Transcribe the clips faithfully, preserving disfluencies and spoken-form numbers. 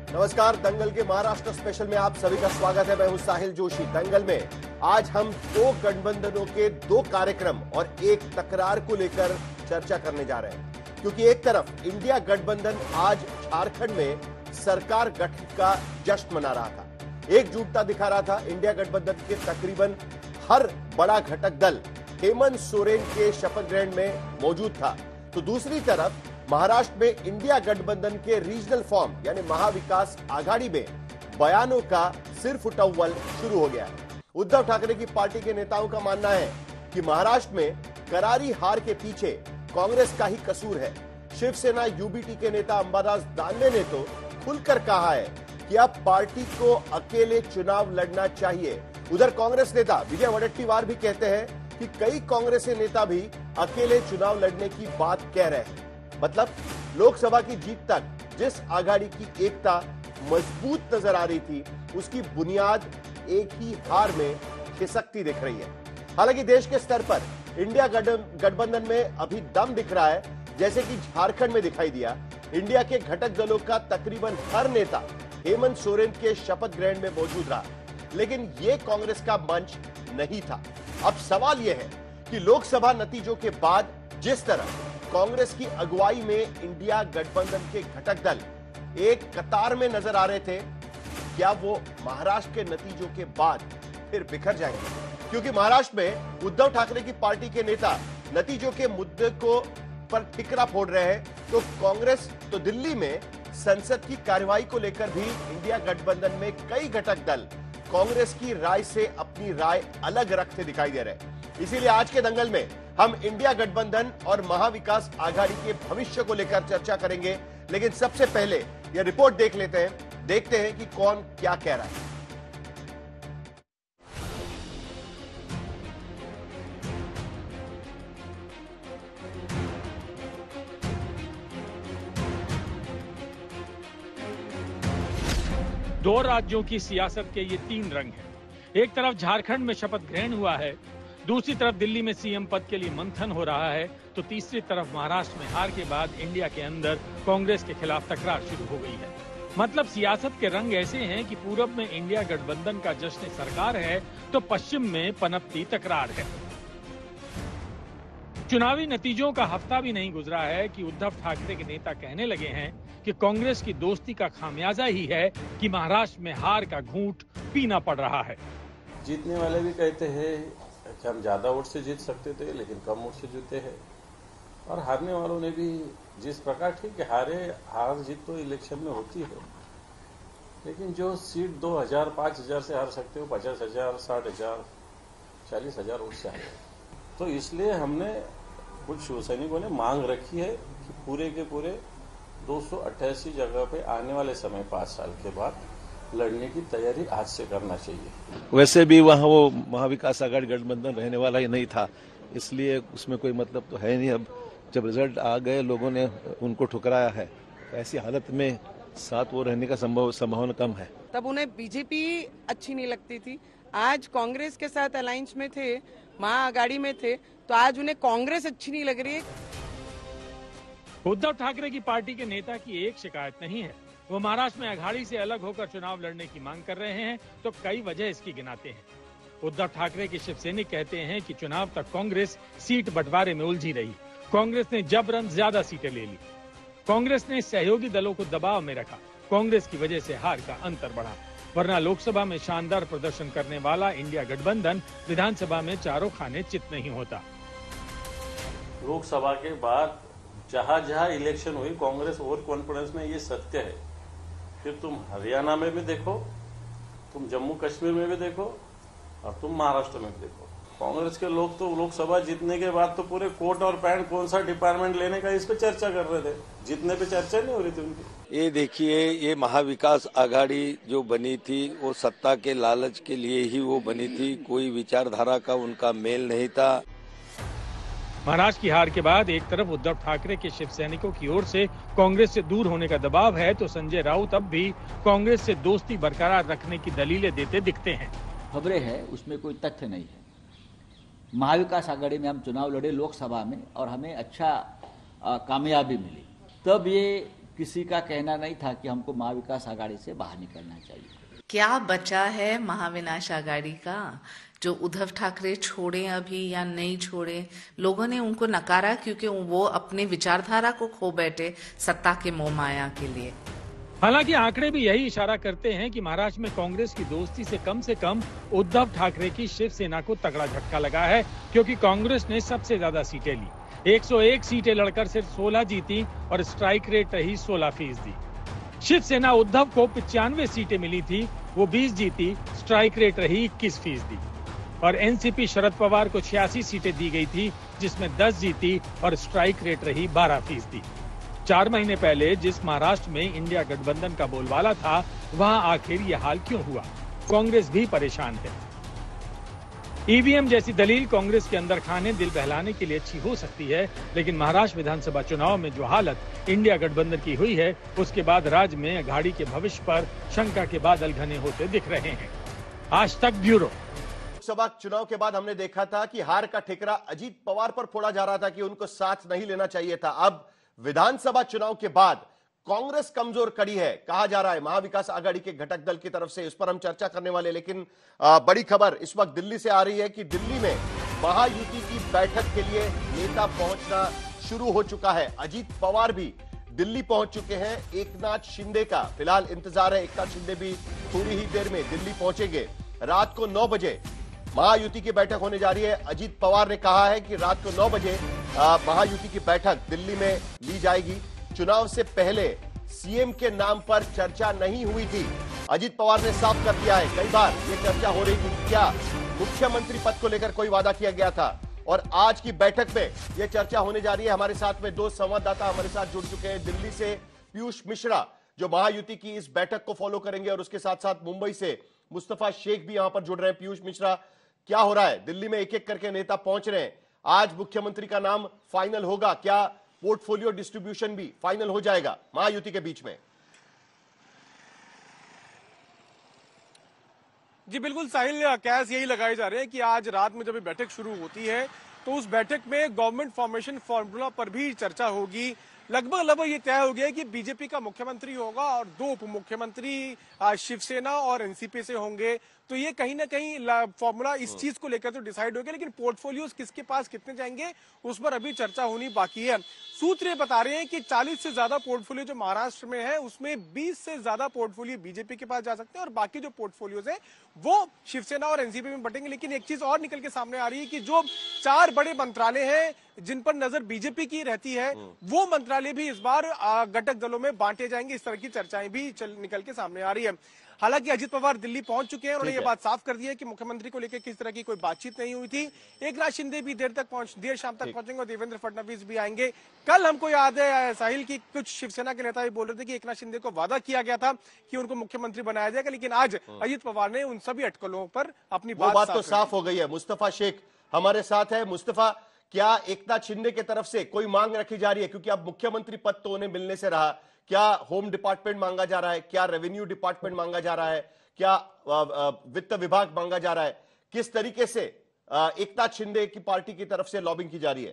नमस्कार, दंगल के महाराष्ट्र स्पेशल में आप सभी का स्वागत है। मैं हूं साहिल जोशी। दंगल में आज हम दो गठबंधनों के दो कार्यक्रम और एक तकरार को लेकर चर्चा करने जा रहे हैं, क्योंकि एक तरफ इंडिया गठबंधन आज झारखंड में सरकार गठन का जश्न मना रहा था, एकजुटता दिखा रहा था। इंडिया गठबंधन के तकरीबन हर बड़ा घटक दल हेमंत सोरेन के शपथ ग्रहण में मौजूद था, तो दूसरी तरफ महाराष्ट्र में इंडिया गठबंधन के रीजनल फॉर्म यानी महाविकास आघाड़ी में बयानों का सिर फुटअव्वल शुरू हो गया है। उद्धव ठाकरे की पार्टी के नेताओं का मानना है कि महाराष्ट्र में करारी हार के पीछे कांग्रेस का ही कसूर है। शिवसेना यूबीटी के नेता अंबादास दानवे ने तो खुलकर कहा है कि अब पार्टी को अकेले चुनाव लड़ना चाहिए। उधर कांग्रेस नेता विजय वडेट्टीवार भी कहते हैं कि कई कांग्रेसी नेता भी अकेले चुनाव लड़ने की बात कह रहे हैं। मतलब लोकसभा की जीत तक जिस आघाड़ी की एकता मजबूत नजर आ रही थी, उसकी बुनियाद एक ही हार में खिसकती दिख रही है। हालांकि देश के स्तर पर इंडिया गठबंधन में अभी दम दिख रहा है, जैसे कि झारखंड में दिखाई दिया। इंडिया के घटक दलों का तकरीबन हर नेता हेमंत सोरेन के शपथ ग्रहण में मौजूद रहा, लेकिन यह कांग्रेस का मंच नहीं था। अब सवाल यह है कि लोकसभा नतीजों के बाद जिस तरह कांग्रेस की अगुवाई में इंडिया गठबंधन के घटक दल एक कतार में नजर आ रहे थे, क्या वो महाराष्ट्र के नतीजों के बाद फिर बिखर जाएंगे? क्योंकि महाराष्ट्र में उद्धव ठाकरे की पार्टी के नेता नतीजों के मुद्दे को पर ठिकरा फोड़ रहे हैं, तो कांग्रेस तो दिल्ली में संसद की कार्रवाई को लेकर भी इंडिया गठबंधन में कई घटक दल कांग्रेस की राय से अपनी राय अलग रखते दिखाई दे रहे हैं। इसीलिए आज के दंगल में हम इंडिया गठबंधन और महाविकास आघाड़ी के भविष्य को लेकर चर्चा करेंगे, लेकिन सबसे पहले यह रिपोर्ट देख लेते हैं, देखते हैं कि कौन क्या कह रहा है। दो राज्यों की सियासत के ये तीन रंग हैं। एक तरफ झारखंड में शपथ ग्रहण हुआ है, दूसरी तरफ दिल्ली में सीएम पद के लिए मंथन हो रहा है, तो तीसरी तरफ महाराष्ट्र में हार के बाद इंडिया के अंदर कांग्रेस के खिलाफ तकरार शुरू हो गई है। मतलब सियासत के रंग ऐसे हैं कि पूरब में इंडिया गठबंधन का जश्न सरकार है, तो पश्चिम में पनपती तकरार है। चुनावी नतीजों का हफ्ता भी नहीं गुजरा है कि उद्धव ठाकरे के नेता कहने लगे हैं कि कांग्रेस की दोस्ती का खामियाजा ही है कि महाराष्ट्र में हार का घूंट पीना पड़ रहा है। जीतने वाले भी कहते हैं कि हम ज्यादा वोट से जीत सकते थे, लेकिन कम वोट से जीते हैं, और हारने वालों ने भी जिस प्रकार, ठीक है हारे हार जीत तो इलेक्शन में होती है, लेकिन जो सीट दो हजार पांच हजार से हार सकते हो, पचास हजार साठ हजार चालीस हजार वोट से हारे। तो इसलिए हमने कुछ शिवसैनिकों ने मांग रखी है कि पूरे के पूरे दो सौ अट्ठासी जगह पे आने वाले समय पांच साल के बाद लड़ने की तैयारी आज से करना चाहिए। वैसे भी वहाँ वो महाविकास आघाड़ी गठबंधन रहने वाला ही नहीं था, इसलिए उसमें कोई मतलब तो है नहीं। अब जब रिजल्ट आ गए, लोगों ने उनको ठुकराया है, ऐसी हालत में साथ वो रहने का संभव संभावना कम है। तब उन्हें बीजेपी अच्छी नहीं लगती थी, आज कांग्रेस के साथ अलायंस में थे, महाआघाड़ी में थे, तो आज उन्हें कांग्रेस अच्छी नहीं लग रही है। उद्धव ठाकरे की पार्टी के नेता की एक शिकायत नहीं है, वो महाराष्ट्र में अघाड़ी से अलग होकर चुनाव लड़ने की मांग कर रहे हैं, तो कई वजह इसकी गिनाते हैं। उद्धव ठाकरे के शिवसैनिक कहते हैं कि चुनाव तक कांग्रेस सीट बंटवारे में उलझी रही, कांग्रेस ने जबरन ज्यादा सीटें ले ली, कांग्रेस ने सहयोगी दलों को दबाव में रखा, कांग्रेस की वजह से हार का अंतर बढ़ा, वरना लोकसभा में शानदार प्रदर्शन करने वाला इंडिया गठबंधन विधानसभा में चारों खाने चित नहीं होता। लोकसभा के बाद जहां जहां इलेक्शन हुई, कांग्रेस ओवर कॉन्फिडेंस में, ये सत्य है। फिर तुम हरियाणा में भी देखो, तुम जम्मू कश्मीर में भी देखो, और तुम महाराष्ट्र में भी देखो, कांग्रेस के लोग तो लोकसभा जीतने के बाद तो पूरे कोट और पैंट कौन सा डिपार्टमेंट लेने का इस पे चर्चा कर रहे थे, जीतने पे चर्चा नहीं हो रही थी उनकी। ये देखिए, ये महाविकास आघाड़ी जो बनी थी वो सत्ता के लालच के लिए ही वो बनी थी, कोई विचारधारा का उनका मेल नहीं था। महाराष्ट्र की हार के बाद एक तरफ उद्धव ठाकरे के शिवसैनिकों की ओर से कांग्रेस से दूर होने का दबाव है, तो संजय राउत अब भी कांग्रेस से दोस्ती बरकरार रखने की दलीलें देते दिखते हैं। खबरें हैं, उसमें कोई तथ्य नहीं है। महाविकास आघाड़ी में हम चुनाव लड़े लोकसभा में और हमें अच्छा कामयाबी मिली, तब ये किसी का कहना नहीं था कि हमको महाविकास आघाड़ी से बाहर निकलना चाहिए। क्या बचा है महाविनाश आघाड़ी का, जो उद्धव ठाकरे छोड़े अभी या नहीं छोड़े? लोगों ने उनको नकारा क्योंकि वो अपने विचारधारा को खो बैठे सत्ता के मोह माया के लिए। हालांकि आंकड़े भी यही इशारा करते हैं कि महाराष्ट्र में कांग्रेस की दोस्ती से कम से कम उद्धव ठाकरे की शिवसेना को तगड़ा झटका लगा है, क्योंकि कांग्रेस ने सबसे ज्यादा सीटें ली। एक सौ एक सीटें लड़कर सिर्फ सोलह जीती और स्ट्राइक रेट रही सोलह फीसदी। शिवसेना उद्धव को पिचानवे सीटें मिली थी, वो बीस जीती, स्ट्राइक रेट रही इक्कीस फीसदी। और एनसीपी शरद पवार को छियासी सीटें दी गई थी, जिसमें दस जीती और स्ट्राइक रेट रही बारह फीसदी। चार महीने पहले जिस महाराष्ट्र में इंडिया गठबंधन का बोलबाला था, वहां आखिर ये हाल क्यों हुआ? कांग्रेस भी परेशान है। ईवीएम जैसी दलील कांग्रेस के अंदर खाने दिल बहलाने के लिए अच्छी हो सकती है, लेकिन महाराष्ट्र विधानसभा चुनाव में जो हालत इंडिया गठबंधन की हुई है, उसके बाद राज्य में अघाड़ी के भविष्य पर शंका के बादल घने होते दिख रहे हैं। आज तक ब्यूरो। लोकसभा चुनाव के बाद हमने देखा था कि हार का ठिकरा अजीत पवार पर फोड़ा जा रहा था कि उनको साथ नहीं लेना चाहिए था। अब विधानसभा चुनाव के बाद कांग्रेस कमजोर कड़ी है, कहा जा रहा है महाविकास आघाड़ी के घटक दल की तरफ से। इस पर हम चर्चा करने वाले, लेकिन आ, बड़ी खबर इस वक्त दिल्ली से आ रही है कि दिल्ली में महायुति की बैठक के लिए नेता पहुंचना शुरू हो चुका है। अजीत पवार भी दिल्ली पहुंच चुके हैं। एकनाथ शिंदे का फिलहाल इंतजार है। एकनाथ शिंदे भी थोड़ी ही देर में दिल्ली पहुंचेंगे। रात को नौ बजे महायुति की बैठक होने जा रही है। अजीत पवार ने कहा है कि रात को नौ बजे महायुति की बैठक दिल्ली में ली जाएगी। चुनाव से पहले सीएम के नाम पर चर्चा नहीं हुई थी, अजीत पवार ने साफ कर दिया है। कई बार ये चर्चा हो रही थी क्या मुख्यमंत्री पद को लेकर कोई वादा किया गया था, और आज की बैठक में यह चर्चा होने जा रही है। हमारे साथ में दो संवाददाता हमारे साथ जुड़ चुके हैं। दिल्ली से पीयूष मिश्रा, जो महायुति की इस बैठक को फॉलो करेंगे, और उसके साथ साथ मुंबई से मुस्तफा शेख भी यहां पर जुड़ रहे हैं। पीयूष मिश्रा, क्या हो रहा है? दिल्ली में एक एक करके नेता पहुंच रहे हैं। आज मुख्यमंत्री का नाम फाइनल होगा, क्या पोर्टफोलियो डिस्ट्रीब्यूशन भी फाइनल हो जाएगा महायुति के बीच में? जी बिल्कुल साहिल, कैस यही लगाए जा रहे हैं कि आज रात में जब बैठक शुरू होती है तो उस बैठक में गवर्नमेंट फॉर्मेशन फॉर्मूला पर भी चर्चा होगी। लगभग लगभग ये तय हो गया है कि बीजेपी का मुख्यमंत्री होगा और दो उप मुख्यमंत्री शिवसेना और एनसीपी से होंगे। तो ये कहीं ना कहीं फॉर्मूला इस चीज को लेकर तो डिसाइड हो गया, लेकिन पोर्टफोलियोज किसके पास कितने जाएंगे उस पर अभी चर्चा होनी बाकी है। सूत्र ये बता रहे हैं कि चालीस से ज्यादा पोर्टफोलियो जो महाराष्ट्र में है उसमें बीस से ज्यादा पोर्टफोलियो बीजेपी के पास जा सकते हैं और बाकी जो पोर्टफोलियोज है वो शिवसेना और एनसीपी में बटेंगे। लेकिन एक चीज और निकल के सामने आ रही है कि जो चार बड़े मंत्रालय हैं जिन पर नजर बीजेपी की रहती है, वो मंत्रालय भी इस बार घटक दलों में बांटे जाएंगे। इस तरह की चर्चाएं भी चल निकल के सामने आ रही है। हालांकि अजीत पवार दिल्ली पहुंच चुके हैं, उन्होंने ये बात साफ कर दी है कि मुख्यमंत्री को लेकर किस तरह की कोई बातचीत नहीं हुई थी। एकनाथ शिंदे भी देर तक पहुंच देर शाम तक पहुंचेंगे और देवेंद्र फडणवीस भी आएंगे। कल हमको याद है साहिल की कुछ शिवसेना के नेता भी बोल रहे थे कि एकनाथ शिंदे को वादा किया गया था कि उनको मुख्यमंत्री बनाया जाएगा, लेकिन आज अजीत पवार ने उन सभी अटकलों पर अपनी बात, बात तो साफ हो गई है। मुस्तफा शेख हमारे साथ है। मुस्तफा, क्या एकनाथ शिंदे की तरफ से कोई मांग रखी जा रही है? क्योंकि अब मुख्यमंत्री पद तो उन्हें मिलने से रहा, क्या होम डिपार्टमेंट मांगा जा रहा है, क्या रेवेन्यू डिपार्टमेंट मांगा जा रहा है, क्या वित्त विभाग मांगा जा रहा है? किस तरीके से एकनाथ शिंदे की पार्टी की तरफ से लॉबिंग की जा रही है?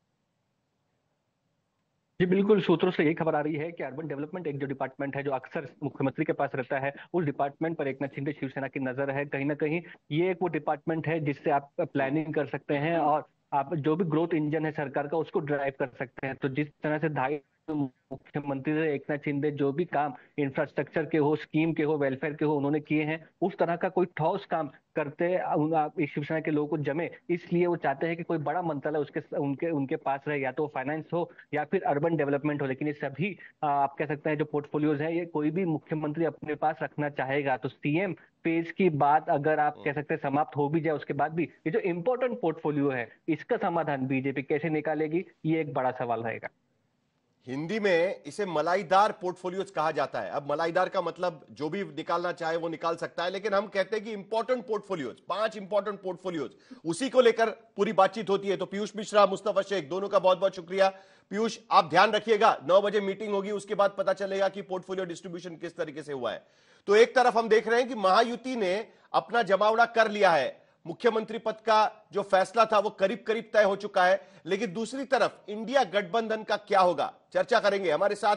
जी बिल्कुल, सूत्रों से यही खबर आ रही है कि अर्बन डेवलपमेंट एक जो डिपार्टमेंट है जो अक्सर मुख्यमंत्री के पास रहता है, उस डिपार्टमेंट पर एकनाथ शिंदे शिवसेना की नजर है। कहीं ना कहीं ये एक वो डिपार्टमेंट है जिससे आप प्लानिंग कर सकते हैं और आप जो भी ग्रोथ इंजन है सरकार का उसको ड्राइव कर सकते हैं। तो जिस तरह से ढाई मुख्यमंत्री एकनाथ शिंदे जो भी काम इंफ्रास्ट्रक्चर के हो, स्कीम के हो, वेलफेयर के हो, उन्होंने किए हैं, उस तरह का कोई ठोस काम करते शिवसेना के लोगों को जमे, इसलिए वो चाहते हैं कि कोई बड़ा मंत्रालय उसके उनके उनके पास रहे, या तो फाइनेंस हो या फिर अर्बन डेवलपमेंट हो। लेकिन ये सभी आप कह सकते हैं जो पोर्टफोलियोज है, ये कोई भी मुख्यमंत्री अपने पास रखना चाहेगा। तो सीएम पेज की बात अगर आप कह सकते हैं समाप्त हो भी जाए, उसके बाद भी ये जो इंपॉर्टेंट पोर्टफोलियो है इसका समाधान बीजेपी कैसे निकालेगी, ये एक बड़ा सवाल रहेगा। हिंदी में इसे मलाईदार पोर्टफोलियोज कहा जाता है। अब मलाईदार का मतलब जो भी निकालना चाहे वो निकाल सकता है, लेकिन हम कहते हैं कि इंपॉर्टेंट पोर्टफोलियोज, पांच इंपॉर्टेंट पोर्टफोलियोज, उसी को लेकर पूरी बातचीत होती है। तो पीयूष मिश्रा, मुस्तफा शेख, दोनों का बहुत बहुत शुक्रिया। पीयूष, आप ध्यान रखिएगा, नौ बजे मीटिंग होगी, उसके बाद पता चलेगा कि पोर्टफोलियो डिस्ट्रीब्यूशन किस तरीके से हुआ है। तो एक तरफ हम देख रहे हैं कि महायुति ने अपना जमावड़ा कर लिया है, मुख्यमंत्री पद का जो फैसला था वो करीब करीब तय हो चुका है, लेकिन दूसरी तरफ इंडिया गठबंधन का क्या होगा, चर्चा करेंगे। हमारे साथ है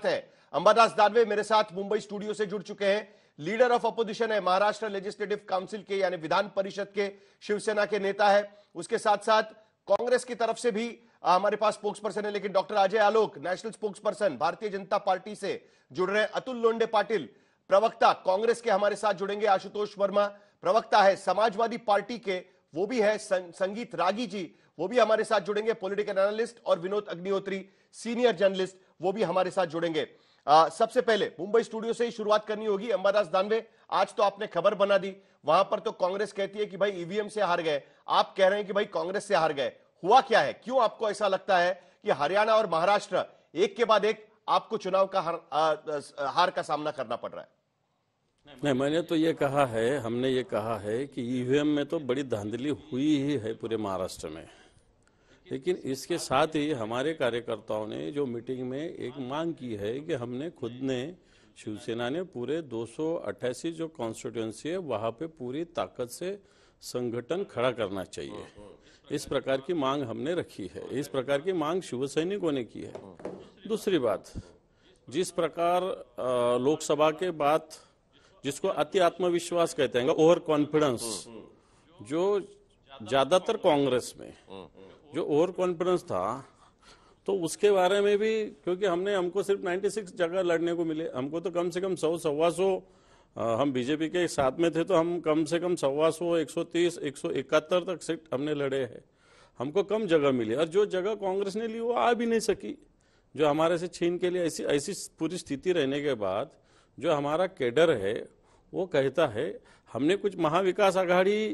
अंबादास दानवे मेरे साथ मुंबई स्टूडियो से जुड़ चुके हैं। लीडर ऑफ अपोजिशन है, महाराष्ट्र लेजिस्लेटिव काउंसिल के यानी विधान परिषद के शिवसेना के नेता है। उसके साथ साथ कांग्रेस की तरफ से भी हमारे पास स्पोक्स पर्सन है, लेकिन doctor Ajay Alok national spokesperson Bharatiya Janata party से जुड़ रहे हैं। अतुल लोंडे पाटिल प्रवक्ता कांग्रेस के हमारे साथ जुड़ेंगे। आशुतोष वर्मा प्रवक्ता है समाजवादी पार्टी के, वो भी है। संगीत रागी जी वो भी हमारे साथ जुड़ेंगे, पॉलिटिकल एनालिस्ट। और विनोद अग्निहोत्री सीनियर जर्नलिस्ट, वो भी हमारे साथ जुड़ेंगे। आ, सबसे पहले मुंबई स्टूडियो से ही शुरुआत करनी होगी। अंबादास दानवे, आज तो आपने खबर बना दी, वहां पर तो कांग्रेस कहती है कि भाई ईवीएम से हार गए, आप कह रहे हैं कि भाई कांग्रेस से हार गए। हुआ क्या है, क्यों आपको ऐसा लगता है कि हरियाणा और महाराष्ट्र एक के बाद एक आपको चुनाव का हार, आ, हार का सामना करना पड़ रहा है? नहीं, मैंने तो ये कहा है, हमने ये कहा है कि ईवीएम में तो बड़ी धांधली हुई ही है पूरे महाराष्ट्र में, लेकिन इसके साथ ही हमारे कार्यकर्ताओं ने जो मीटिंग में एक मांग की है कि हमने खुद ने, शिवसेना ने पूरे दो सौ अट्ठासी जो कॉन्स्टिट्यूएंसी है वहां पे पूरी ताकत से संगठन खड़ा करना चाहिए। इस प्रकार की मांग हमने रखी है, इस प्रकार की मांग शिव सैनिकों ने की है। दूसरी बात, जिस प्रकार लोकसभा के बाद जिसको अति आत्मविश्वास कहते हैं, ओवर कॉन्फिडेंस, जो ज्यादातर कांग्रेस में जो ओवर कॉन्फिडेंस था, तो उसके बारे में भी, क्योंकि हमने हमको सिर्फ छियानवे जगह लड़ने को मिले, हमको तो कम से कम सौ सवा सौ, हम बीजेपी के साथ में थे तो हम कम से कम सवा सौ, एक सौ तीस, एक सौ इकहत्तर तक सीट हमने लड़े हैं, हमको कम जगह मिली। और जो जगह कांग्रेस ने ली वो आ भी नहीं सकी, जो हमारे से छीन के लिए। ऐसी ऐसी पूरी स्थिति रहने के बाद जो हमारा कैडर है वो कहता है हमने कुछ महाविकास आघाड़ी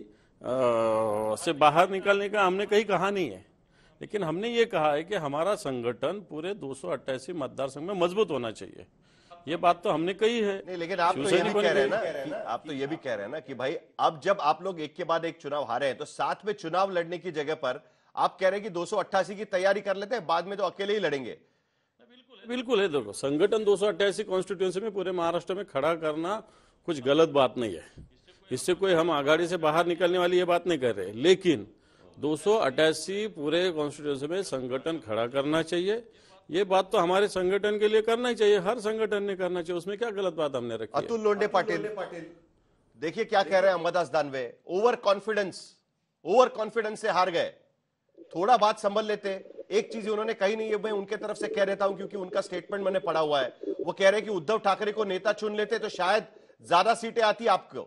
से बाहर निकलने का हमने कहीं कहा नहीं है, लेकिन हमने ये कहा है कि हमारा संगठन पूरे दो सौ अट्ठासी मतदार संघ में मजबूत होना चाहिए। ये बात तो हमने कही है। नहीं, लेकिन आप तो ये भी कह रहे हैं ना कि आप तो ये भी कह रहे हैं ना कि भाई अब जब आप लोग एक के बाद एक चुनाव हारे हैं तो साथ में चुनाव लड़ने की जगह पर आप कह रहे हैं कि दो सौ अट्ठासी की तैयारी कर लेते हैं, बाद में तो अकेले ही लड़ेंगे। बिल्कुल है, देखो संगठन दो सौ अट्ठासी कॉन्स्टिट्यूएंसी में पूरे महाराष्ट्र में खड़ा करना कुछ गलत बात नहीं है, इससे कोई हम आघाड़ी से बाहर निकलने वाली ये बात नहीं कर रहे, लेकिन दो सौ अट्ठासी पूरे कॉन्स्टिट्यूएंसी में संगठन खड़ा करना चाहिए। ये बात तो हमारे संगठन के लिए करना ही चाहिए, हर संगठन ने करना चाहिए, उसमें क्या गलत बात हमने रखी है। अतुल लोंडे पाटिल, देखिए क्या कह रहे हैं Ambadas Danve, overconfidence, overconfidence से हार गए। थोड़ा बात संभल लेते। एक चीज उन्होंने कही नहीं है, मैं उनके तरफ से कह देता हूं क्योंकि उनका स्टेटमेंट मैंने पढ़ा हुआ है। वो कह रहे हैं कि उद्धव ठाकरे को नेता चुन लेते तो शायद ज्यादा सीटें आती आपको।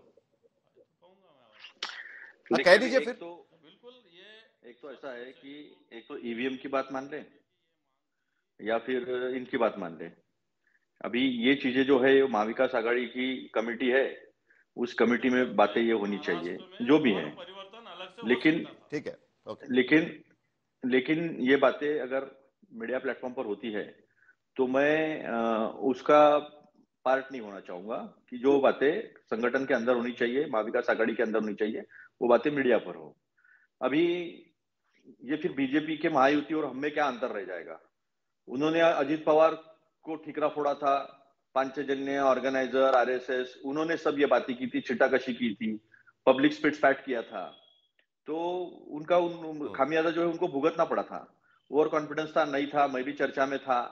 कह दीजिए फिर। तो बिल्कुल, ये एक तो ऐसा है कि एक तो ईवीएम की बात मान लें या फिर इनकी बात मान लें। अभी ये चीजें जो है महाविकास आघाड़ी की कमेटी है, उस कमेटी में बातें ये होनी चाहिए जो भी है, लेकिन ठीक है, ओके। लेकिन लेकिन ये बातें अगर मीडिया प्लेटफॉर्म पर होती है तो मैं आ, उसका पार्ट नहीं होना चाहूंगा कि जो बातें संगठन के अंदर होनी चाहिए, महाविकास आघाड़ी के अंदर होनी चाहिए, वो बातें मीडिया पर हो। अभी ये फिर बीजेपी के महायुति और हमें क्या अंतर रह जाएगा? उन्होंने अजित पवार को ठीकरा फोड़ा था, पांचजन्य, ऑर्गेनाइजर, आरएसएस, उन्होंने सब ये बातें की थी, छिटाकशी की थी, पब्लिक स्पिट फैट किया था, तो उनका उन खामियाजा जो है उनको भुगतना पड़ा था। ओवर कॉन्फिडेंस था, नहीं था, मैं भी चर्चा में था,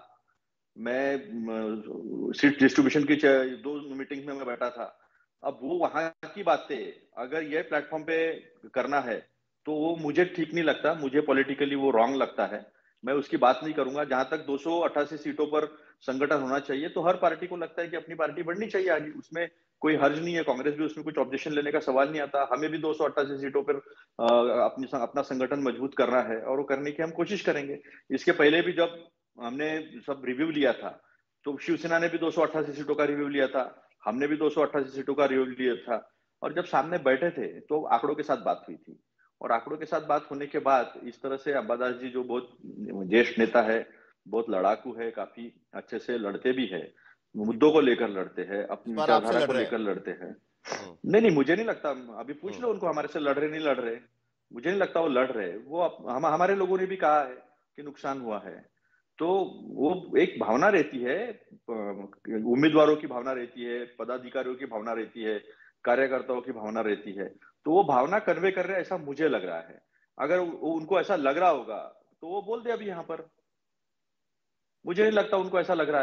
मैं सीट डिस्ट्रीब्यूशन की दो मीटिंग में मैं बैठा था। अब वो वहां की बातें अगर ये प्लेटफॉर्म पे करना है तो वो मुझे ठीक नहीं लगता, मुझे पॉलिटिकली वो रॉन्ग लगता है, मैं उसकी बात नहीं करूंगा। जहां तक दो सौ अट्ठासी सीटों पर संगठन होना चाहिए तो हर पार्टी को लगता है कि अपनी पार्टी बढ़नी चाहिए आगे, उसमें कोई हर्ज नहीं है, कांग्रेस भी उसमें कुछ ऑब्जेक्शन लेने का सवाल नहीं आता। हमें भी दो सौ अट्ठासी सीटों पर अपनी अपना संगठन मजबूत करना है और वो करने की हम कोशिश करेंगे। इसके पहले भी जब हमने सब रिव्यू लिया था तो शिवसेना ने भी दो सौ अट्ठासी सीटों का रिव्यू लिया था, हमने भी दो सौ अट्ठासी सीटों का रिव्यू लिया था, और जब सामने बैठे थे तो आंकड़ों के साथ बात हुई थी। और आंकड़ों के साथ बात होने के बाद इस तरह से अंबादास जी जो बहुत ज्येष्ठ नेता है, बहुत लड़ाकू है, काफी अच्छे से लड़ते भी है, मुद्दों को लेकर लड़ते हैं, अपनी विचारधारा को लेकर लड़ते हैं। नहीं नहीं, मुझे नहीं लगता, अभी पूछ लो उनको हमारे से लड़ रहे नहीं लड़ रहे, मुझे नहीं लगता वो लड़ रहे। वो हम हमारे लोगों ने भी कहा है कि नुकसान हुआ है, तो वो एक भावना रहती है, उम्मीदवारों की भावना रहती है, पदाधिकारियों की भावना रहती है, कार्यकर्ताओं की भावना रहती है, तो वो भावना कन्वे कर रहे हैं ऐसा मुझे लग रहा है। अगर उनको ऐसा लग रहा होगा तो वो बोल दे अभी यहाँ पर, मुझे नहीं लगता उनको ऐसा लग रहा है।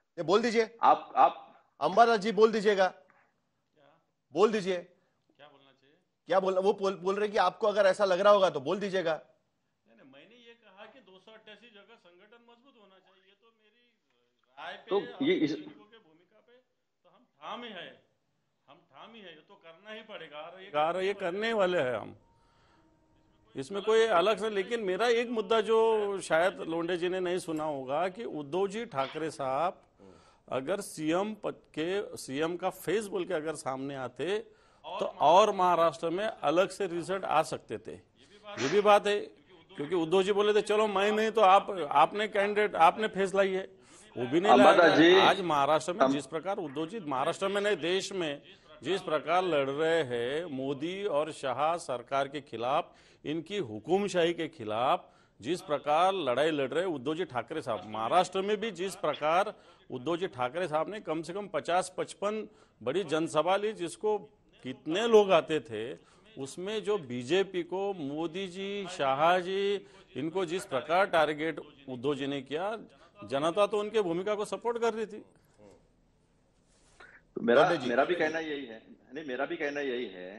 ये बोल दीजिए। आप आप अंबादास जी बोल दीजिएगा, बोल दीजिए क्या बोलना चाहिए, क्या बोलना। वो बोल, बोल रहे कि आपको अगर ऐसा लग रहा होगा तो बोल दीजिएगा। नहीं नहीं, मैंने ये कहा कि दो सौ अट्ठासी जगह संगठन मजबूत होना चाहिए, ये तो मेरी राय पे तो ये इस के भूमिका पे तो हम ठाम ही है, हम ठाम ही है, ये तो करना ही पड़ेगा, और ये करने वाले हैं हम, इसमें कोई अलग से। लेकिन मेरा एक मुद्दा जो शायद लोंडे जी ने नहीं सुना होगा कि उद्धव जी ठाकरे साहब अगर सीएम पद के सीएम का फेस बोल के अगर सामने आते तो और महाराष्ट्र में अलग से रिजल्ट आ सकते थे, ये भी बात है। क्योंकि उद्धव जी बोले थे चलो मैं नहीं तो आप आपने कैंडिडेट आपने फेस लाई है, वो भी नहीं लाया। आज महाराष्ट्र में जिस प्रकार उद्धव जी महाराष्ट्र में नहीं देश में जिस प्रकार लड़ रहे हैं मोदी और शाह सरकार के खिलाफ, इनकी हुकुमशाही के खिलाफ जिस प्रकार लड़ाई लड़ रहे उद्धव जी ठाकरे साहब, महाराष्ट्र में भी जिस प्रकार उद्धव जी ठाकरे साहब ने कम से कम पचास पचपन बड़ी जनसभा ली, जिसको कितने लोग आते थे, उसमें जो बीजेपी को मोदी जी शाह जी इनको जिस प्रकार टारगेट उद्धव जी ने किया, जनता तो उनके भूमिका को सपोर्ट कर रही थी। तो मेरा मेरा भी कहना यही है, नहीं मेरा भी कहना यही है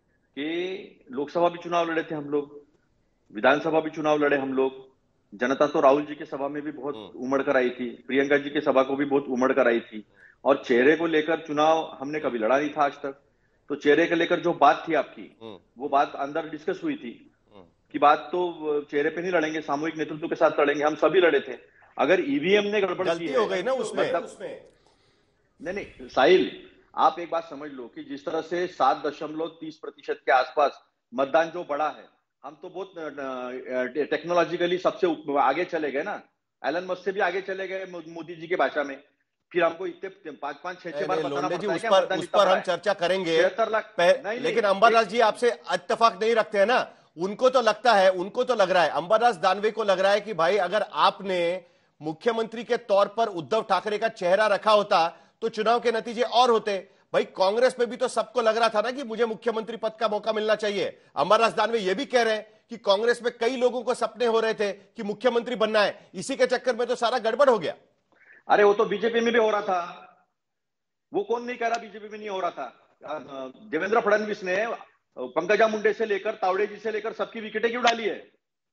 कि लोकसभा भी चुनाव लड़े थे हम लोग, विधानसभा भी चुनाव लड़े हम लोग, जनता तो राहुल जी के सभा में भी बहुत उमड़ कर आई थी, प्रियंका जी के सभा को भी बहुत उमड़ कर आई थी, और चेहरे को लेकर चुनाव हमने कभी लड़ा नहीं था आज तक। तो चेहरे को लेकर जो बात थी आपकी, वो बात अंदर डिस्कस हुई थी कि बात तो चेहरे पे नहीं लड़ेंगे, सामूहिक नेतृत्व के साथ लड़ेंगे, हम सभी लड़े थे। अगर ईवीएम ने गड़बड़ की हो गई ना उसमें, मतलब उसमें नहीं नहीं साहिल, आप एक बात समझ लो कि जिस तरह से सात दशमलव तीस प्रतिशत के आसपास मतदान जो बढ़ा है, हम तो बहुत टेक्नोलॉजिकली सबसे आगे चले गए ना, एलन मस्क से भी आगे चले गए मोदी जी के भाषा में। फिर हमको इतने पांच पांच छह छह बार बताना पड़ता है, उस पर उस पर हम चर्चा करेंगे, लेकिन अंबादास जी आपसे इत्तेफाक नहीं रखते हैं ना। उनको तो लगता है, उनको तो लग रहा है, अंबादास दानवे को लग रहा है कि भाई अगर आपने मुख्यमंत्री के तौर पर उद्धव ठाकरे का चेहरा रखा होता तो चुनाव के नतीजे और होते। भाई कांग्रेस में भी तो सबको लग रहा था ना कि मुझे मुख्यमंत्री पद का मौका मिलना चाहिए। अंबादास दानवे ये भी कह रहे हैं कि कांग्रेस में कई लोगों को सपने हो रहे थे कि मुख्यमंत्री बनना है, इसी के चक्कर में तो सारा गड़बड़ हो गया। अरे वो तो बीजेपी में भी हो रहा था, वो कौन नहीं कह रहा बीजेपी में नहीं हो रहा था। देवेंद्र फडणवीस ने पंकजा मुंडे से लेकर तावड़े जी से लेकर सबकी विकेटें क्यों डाली है।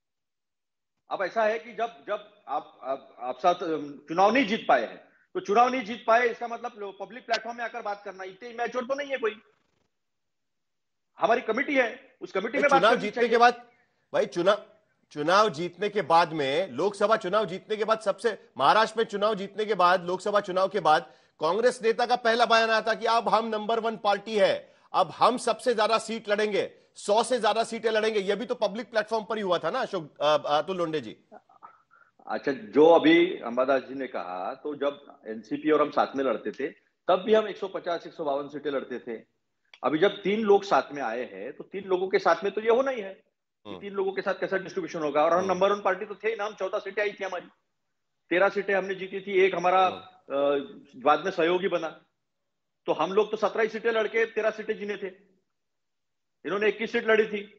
अब ऐसा है कि जब जब आप आप, आप साथ चुनाव नहीं जीत पाए हैं तो चुनाव नहीं जीत पाए इसका मतलब पब्लिक प्लेटफॉर्म में आकर बात करना इतने इमेच्योर तो नहीं है कोई। हमारी कमेटी है, उस कमेटी में चुनाव जीतने के बाद भाई चुनाव चुनाव जीतने के बाद में लोकसभा चुनाव जीतने के बाद सबसे महाराष्ट्र में चुनाव जीतने के बाद लोकसभा चुनाव के बाद कांग्रेस नेता का पहला बयान आता कि अब हम नंबर वन पार्टी है, अब हम सबसे ज्यादा सीट लड़ेंगे, सौ से ज्यादा सीटें लड़ेंगे। यह भी तो पब्लिक प्लेटफॉर्म पर ही हुआ था ना अशोक अतुल लोंडे जी। अच्छा, जो अभी अंबादास जी ने कहा, तो जब एनसीपी और हम साथ में लड़ते थे तब भी हम एक सौ पचास एक सौ बावन सीटें लड़ते थे। अभी जब तीन लोग साथ में आए हैं तो तीन लोगों के साथ में तो ये होना ही है कि तीन लोगों के साथ कैसा डिस्ट्रीब्यूशन होगा। और हम नंबर वन पार्टी तो थे ना, हम चौदह सीटें आई थी हमारी, तेरह सीटें हमने जीती थी, एक हमारा बाद में सहयोगी बना, तो हम लोग तो सत्रह सीटें लड़के तेरह सीटें जीने थे, इन्होंने इक्कीस सीट लड़ी थी।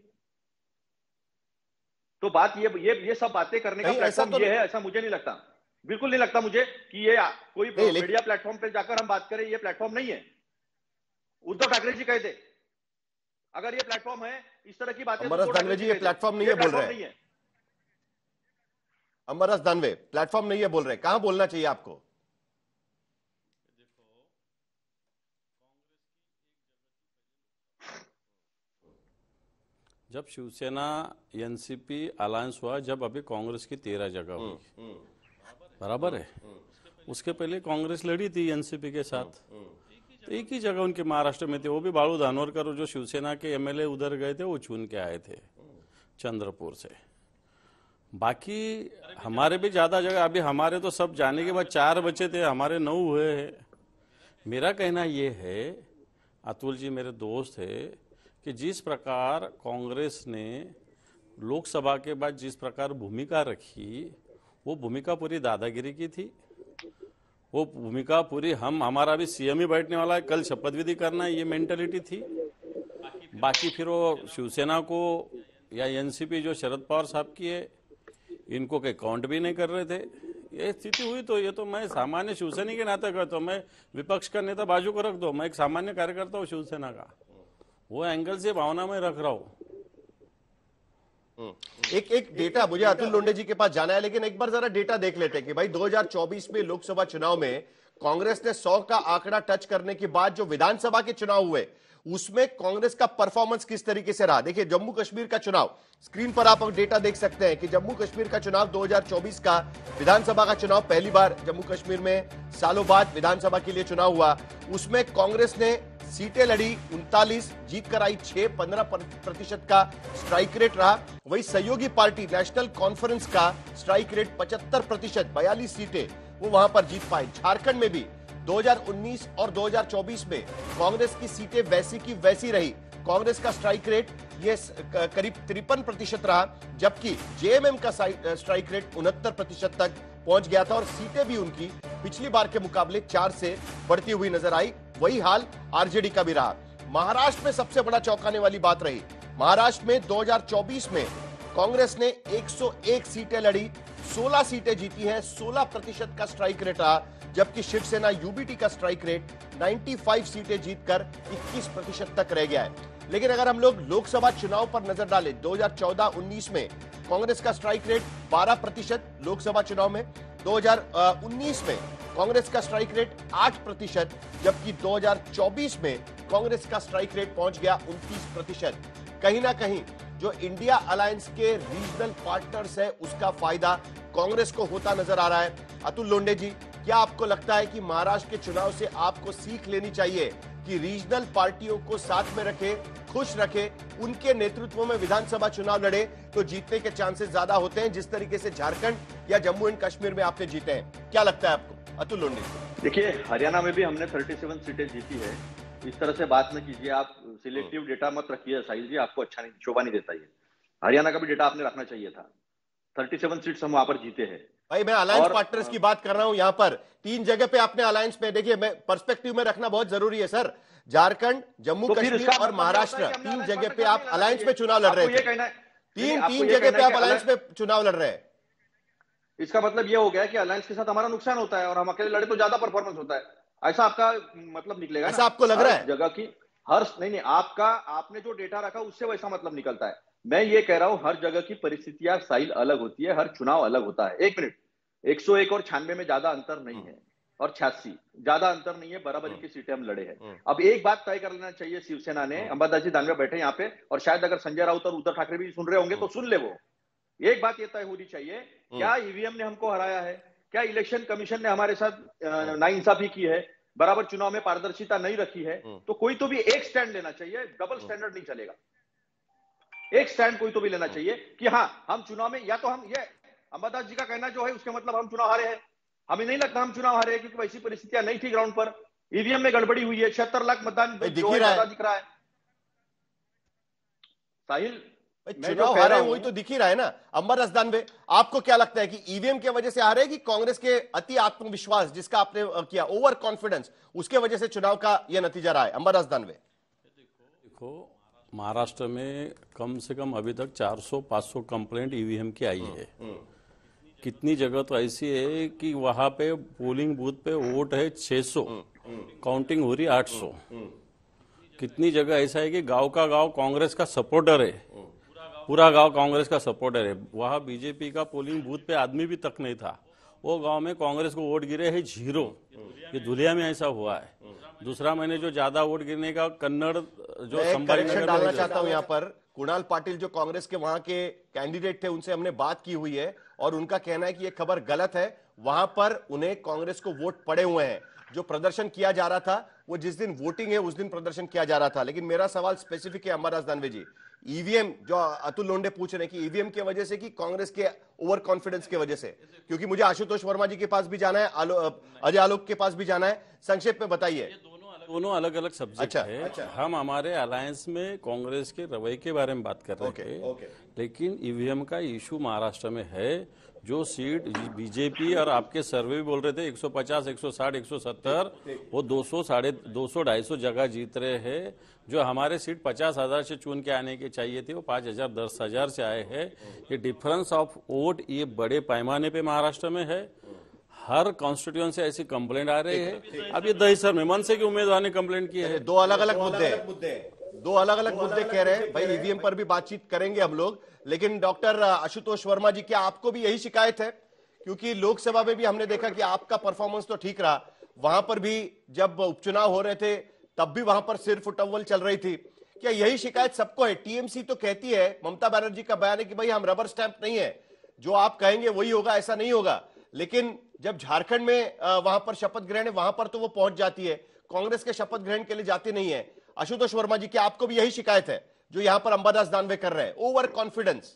तो बात ये ये ये सब बातें करने का प्लेटफॉर्म तो ये है, ऐसा मुझे नहीं लगता, बिल्कुल नहीं लगता मुझे कि ये कोई मीडिया प्लेटफॉर्म पे जाकर हम बात करें, ये प्लेटफॉर्म नहीं है। उद्धव ठाकरे जी कहते अगर ये प्लेटफॉर्म है इस तरह की बातें, अंबादास दानवे जी ये प्लेटफॉर्म नहीं है बोल रहे हैं। अंबादास दानवे प्लेटफॉर्म नहीं है बोल रहे, कहां बोलना चाहिए आपको? जब शिवसेना एनसीपी अलायंस हुआ, जब अभी कांग्रेस की तेरह जगह हुई, बराबर है, उसके पहले कांग्रेस लड़ी थी एनसीपी के साथ, तो एक ही जगह उनके महाराष्ट्र में थे, वो भी बाळू धानोरकर, जो शिवसेना के एमएलए उधर गए थे वो चुन के आए थे चंद्रपुर से। बाकी हमारे भी ज्यादा जगह, अभी हमारे तो सब जाने के बाद चार बचे थे, हमारे नौ हुए हैं। मेरा कहना ये है, अतुल जी मेरे दोस्त है, कि जिस प्रकार कांग्रेस ने लोकसभा के बाद जिस प्रकार भूमिका रखी, वो भूमिका पूरी दादागिरी की थी, वो भूमिका पूरी हम हमारा भी सीएम ही बैठने वाला है, कल शपथ विधि करना है, ये मेंटेलिटी थी। बाकी फिर वो शिवसेना को या एनसीपी जो शरद पवार साहब की है, इनको के काउंट भी नहीं कर रहे थे, ये स्थिति हुई तो ये तो मैं सामान्य शिवसेना के नाते करता हूँ। मैं विपक्ष का नेता बाजू को रख दो, मैं एक सामान्य कार्यकर्ता हूँ शिवसेना का, वो एंगल से भावना में रख रहा हूँ। एक एक डेटा, मुझे अतुल लोंढे जी के पास जाना है, लेकिन एक बार जरा डेटा देख लेते हैं कि भाई दो हज़ार चौबीस में लोकसभा चुनाव में कांग्रेस ने सौ का आंकड़ा टच करने के बाद जो विधानसभा के चुनाव हुए उसमें कांग्रेस का परफॉर्मेंस किस तरीके से रहा। देखिए जम्मू कश्मीर का चुनाव, स्क्रीन पर आप डेटा देख सकते हैं कि जम्मू कश्मीर का चुनाव दो हज़ार चौबीस का विधानसभा का चुनाव, पहली बार जम्मू कश्मीर में सालों बाद विधानसभा के लिए चुनाव हुआ, उसमें कांग्रेस ने सीटें लड़ी उनतालीस, जीत कर आई छह, पंद्रह प्रतिशत का स्ट्राइक रेट रहा। वही सहयोगी पार्टी नेशनल कॉन्फ्रेंस का स्ट्राइक रेट पचहत्तर प्रतिशत, बयालीस सीटें वो वहां पर जीत पाए। झारखंड में भी दो हज़ार उन्नीस और दो हज़ार चौबीस में कांग्रेस की सीटें वैसी की वैसी रही। कांग्रेस का स्ट्राइक रेट ये करीब तिरपन प्रतिशत रहा, जबकि जेएमएम का स्ट्राइक रेट उनहत्तर प्रतिशत तक पहुंच गया था और सीटें भी उनकी पिछली बार के मुकाबले चार से बढ़ती हुई नजर आई। वही हाल आरजेडी का भी रहा। महाराष्ट्र में सबसे बड़ा चौंकाने वाली बात रही। महाराष्ट्र में दो हज़ार चौबीस में कांग्रेस ने एक सौ एक सीटें लड़ी, सोलह सीटें जीती हैं, सोलह प्रतिशत का स्ट्राइक रेट रहा, जबकि शिवसेना यूबीटी का स्ट्राइक रेट पचानवे सीटें जीतकर इक्कीस प्रतिशत तक रह गया है। लेकिन अगर हम लोग लोकसभा चुनाव पर नजर डालें, दो हज़ार चौदह उन्नीस में कांग्रेस का स्ट्राइक रेट बारह प्रतिशत लोकसभा चुनाव में, दो हज़ार उन्नीस में कांग्रेस का स्ट्राइक रेट आठ प्रतिशत, जबकि दो हज़ार चौबीस में कांग्रेस का स्ट्राइक रेट पहुंच गया उनतीस प्रतिशत। कहीं ना कहीं जो इंडिया अलायंस के रीजनल पार्टनर्स है उसका फायदा कांग्रेस को होता नजर आ रहा है। अतुल लोंढे जी, क्या आपको लगता है कि महाराष्ट्र के चुनाव से आपको सीख लेनी चाहिए कि रीजनल पार्टियों को साथ में रखे, खुश रखे, उनके नेतृत्व में विधानसभा चुनाव लड़े तो जीतने के चांसेस ज्यादा होते हैं, जिस तरीके से झारखंड या जम्मू एंड कश्मीर में आपने जीते हैं? क्या लगता है आपको अतुल लोंढे? देखिए, हरियाणा में भी हमने सैंतीस सीटें जीती है। इस तरह से बात न कीजिए, आप सिलेक्टिव डेटा मत रखिए साहिल जी, आपको अच्छा नहीं, शोभा नहीं देता ये। हरियाणा का भी डेटा आपने रखना चाहिए था। सैंतीस सीट्स हम वहां पर जीते हैं। भाई मैं अलायंस पार्टनर्स की बात कर रहा हूं, यहां पर तीन जगह पे आपने अलायंस में, देखिए मैं पर्सपेक्टिव में रखना बहुत जरूरी है सर। झारखंड, जम्मू तो कश्मीर और महाराष्ट्र, तीन जगह पे आप अलायंस में चुनाव लड़ रहे थे। तीन तीन जगह पे आप अलायंस में चुनाव लड़ रहे हैं। इसका मतलब यह हो गया कि अलायंस के साथ हमारा नुकसान होता है और हम अकेले लड़े तो ज्यादा परफॉर्मेंस होता है, ऐसा आपका मतलब निकलेगा? ऐसा आपको लग रहा है? जगह की हर नहीं नहीं आपका आपने जो डेटा रखा उससे वैसा मतलब निकलता है। मैं ये कह रहा हूं हर जगह की परिस्थितियां साहिल अलग होती है, हर चुनाव अलग होता है। एक मिनट, एक सौ एक और छियानवे में ज्यादा अंतर नहीं है और छियासी ज्यादा अंतर नहीं है, बराबरी की सीटें हम लड़े हैं। अब एक बात तय कर लेना चाहिए शिवसेना ने, अंबादास जी दानवे बैठे यहाँ पे और शायद अगर संजय राउत और उद्धव ठाकरे भी सुन रहे होंगे तो सुन ले, वो एक बात ये तय होनी चाहिए, क्या ईवीएम ने हमको हराया है? क्या इलेक्शन कमीशन ने हमारे साथ नाइंसाफी की है? बराबर चुनाव में पारदर्शिता नहीं रखी है? तो कोई तो भी एक स्टैंड लेना चाहिए, डबल स्टैंडर्ड नहीं चलेगा। एक स्टैंड कोई तो भी लेना चाहिए कि हाँ हम चुनाव में, या तो हम ये अंबादास जी का कहना जो है उसके मतलब हम चुनाव हारे हैं, हमें नहीं लगता हम चुनाव हारे हैं क्योंकि वैसी परिस्थितियां नहीं थी ग्राउंड पर, ईवीएम में गड़बड़ी हुई है, छिहत्तर लाख मतदान दिख ही रहा दिख रहा है। साहिल चुनाव हारे वही तो दिख ही रहा है ना। अंबादास दानवे, आपको क्या लगता है कि ईवीएम की वजह से हारे कि कांग्रेस के अति आत्मविश्वास जिसका आपने किया, ओवर कॉन्फिडेंस, उसके वजह से चुनाव का यह नतीजा रहा है? अंबादास दानवे, देखो महाराष्ट्र में कम से कम अभी तक चार सौ पाँच सौ कंप्लेंट ईवीएम की आई है। कितनी जगह तो ऐसी है कि वहां पे पोलिंग बूथ पे वोट है छह सौ, काउंटिंग हो रही आठ सौ। कितनी जगह ऐसा है कि गांव का गांव कांग्रेस का सपोर्टर है, पूरा गांव कांग्रेस का सपोर्टर है, वहां बीजेपी का पोलिंग बूथ पे आदमी भी तक नहीं था, वो गांव में कांग्रेस को वोट गिरे है जीरो। ये धुलिया में ऐसा हुआ है। दूसरा, मैंने जो ज्यादा वोट गिरने का कन्नड़ जो संभाजीनगर डालना चाहता हूं यहाँ पर, कुणाल पाटिल जो कांग्रेस के वहां के कैंडिडेट थे उनसे हमने बात की हुई है और उनका कहना है कि ये खबर गलत है। वहां पर उन्हें कांग्रेस को वोट पड़े हुए हैं। जो प्रदर्शन किया जा रहा था वो जिस दिन वोटिंग है उस दिन प्रदर्शन किया जा रहा था। लेकिन मेरा सवाल स्पेसिफिक है अंबादास दानवे जी, ईवीएम जो अतुल लोंढे पूछ रहे हैं कि ईवीएम की वजह से कि कांग्रेस के ओवर कॉन्फिडेंस की वजह से, क्योंकि मुझे आशुतोष वर्मा जी के पास भी जाना है, अजय आलोक के पास भी जाना है, संक्षेप में बताइए। दोनों अलग अलग सब्जेक्ट अच्छा, है अच्छा। हम हमारे अलायंस में कांग्रेस के रवैये के बारे में बात कर रहे थे, लेकिन ईवीएम का इशू महाराष्ट्र में है। जो सीट बीजेपी और आपके सर्वे भी बोल रहे थे एक सौ पचास, एक सौ साठ, एक सौ सत्तर, वो दो सौ, साढ़े दो सौ, ढाई सौ जगह जीत रहे हैं। जो हमारे सीट पचास हजार से चुन के आने के चाहिए थे वो पांच हजार दस हजार से आए हैं। ये डिफरेंस ऑफ वोट ये बड़े पैमाने पे महाराष्ट्र में है। हर कॉन्स्टिट्यूएंसी से ऐसी कंप्लेंट आ रही है। अब ये दहिसर में मनसे के उम्मीदवार ने कंप्लेंट की है। दो अलग अलग मुद्दे दो अलग अलग मुद्दे कह रहे हैं भाई। ईवीएम पर भी बातचीत करेंगे हम लोग, लेकिन डॉक्टर आशुतोष वर्मा जी, क्या आपको भी यही शिकायत है? क्योंकि लोकसभा में भी हमने देखा कि आपका परफॉर्मेंस तो ठीक रहा, वहां पर भी जब उपचुनाव हो रहे थे तब भी वहां पर सिर फुटअव्वल चल रही थी। क्या यही शिकायत सबको है? टीएमसी तो कहती है, ममता बनर्जी का बयान है कि भाई हम रबर स्टैंप नहीं है, जो आप कहेंगे वही होगा, ऐसा नहीं होगा। लेकिन जब झारखंड में वहां पर शपथ ग्रहण है, वहां पर तो वो पहुंच जाती है, कांग्रेस के शपथ ग्रहण के लिए जाती नहीं है। आशुतोष वर्मा जी, क्या आपको भी यही शिकायत है जो यहां पर अंबादास दानवे कर रहे हैं? Overconfidence?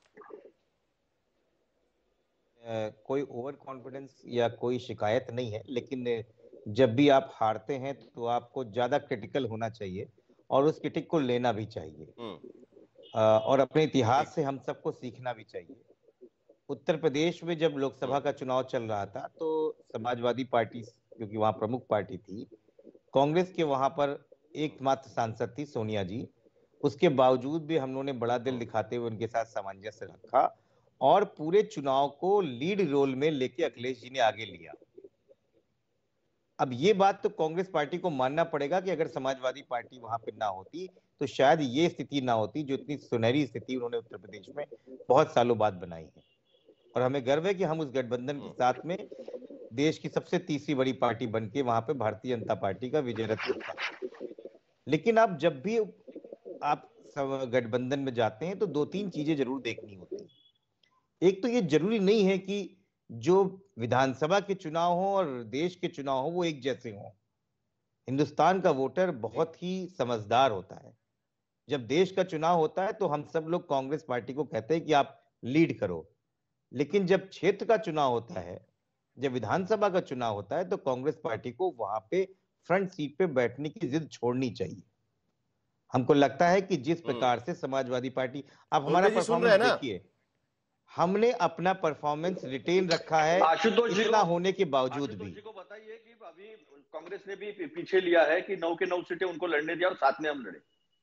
कोई ओवर कॉन्फिडेंस या कोई शिकायत नहीं है, लेकिन जब भी आप हारते हैं तो आपको ज्यादा क्रिटिकल होना चाहिए और उस क्रिटिक को लेना भी चाहिए और अपने इतिहास से हम सबको सीखना भी चाहिए। उत्तर प्रदेश में जब लोकसभा का चुनाव चल रहा था तो समाजवादी पार्टी, क्योंकि वहां प्रमुख पार्टी थी, कांग्रेस के वहां पर एकमात्र सांसद थी सोनिया जी, उसके बावजूद भी हम लोगों ने बड़ा दिल दिखाते हुए उनके साथ सामंजस्य रखा और पूरे चुनाव को लीड रोल में लेके अखिलेश जी ने आगे लिया। अब ये बात तो कांग्रेस पार्टी को मानना पड़ेगा कि अगर समाजवादी पार्टी वहां पे ना होती तो शायद ये स्थिति ना होती जो इतनी सुनहरी स्थिति उन्होंने उत्तर प्रदेश में बहुत सालों बाद बनाई है। और हमें गर्व है कि हम उस गठबंधन के साथ में देश की सबसे तीसरी बड़ी पार्टी बनके वहां पे भारतीय जनता पार्टी का विजय रथ था। लेकिन आप जब भी आप गठबंधन में जाते हैं तो दो तीन चीजें जरूर देखनी होती है। एक तो ये जरूरी नहीं है कि जो विधानसभा के चुनाव हो और देश के चुनाव हो वो एक जैसे हो। हिंदुस्तान का वोटर बहुत ही समझदार होता है। जब देश का चुनाव होता है तो हम सब लोग कांग्रेस पार्टी को कहते हैं कि आप लीड करो, लेकिन जब क्षेत्र का चुनाव होता है, जब विधानसभा का चुनाव होता है तो कांग्रेस पार्टी को वहां पे फ्रंट सीट पे बैठने की जिद छोड़नी चाहिए। हमको लगता है कि जिस प्रकार से समाजवादी पार्टी, आप हमारा परफॉर्मेंस देखिए, हमने अपना परफॉर्मेंस रिटेन रखा है इतना होने के बावजूद भी। को बताइए कि अभी कांग्रेस ने भी पीछे लिया है कि नौ के नौ सीटें उनको लड़ने दिया और साथ में हम लड़े,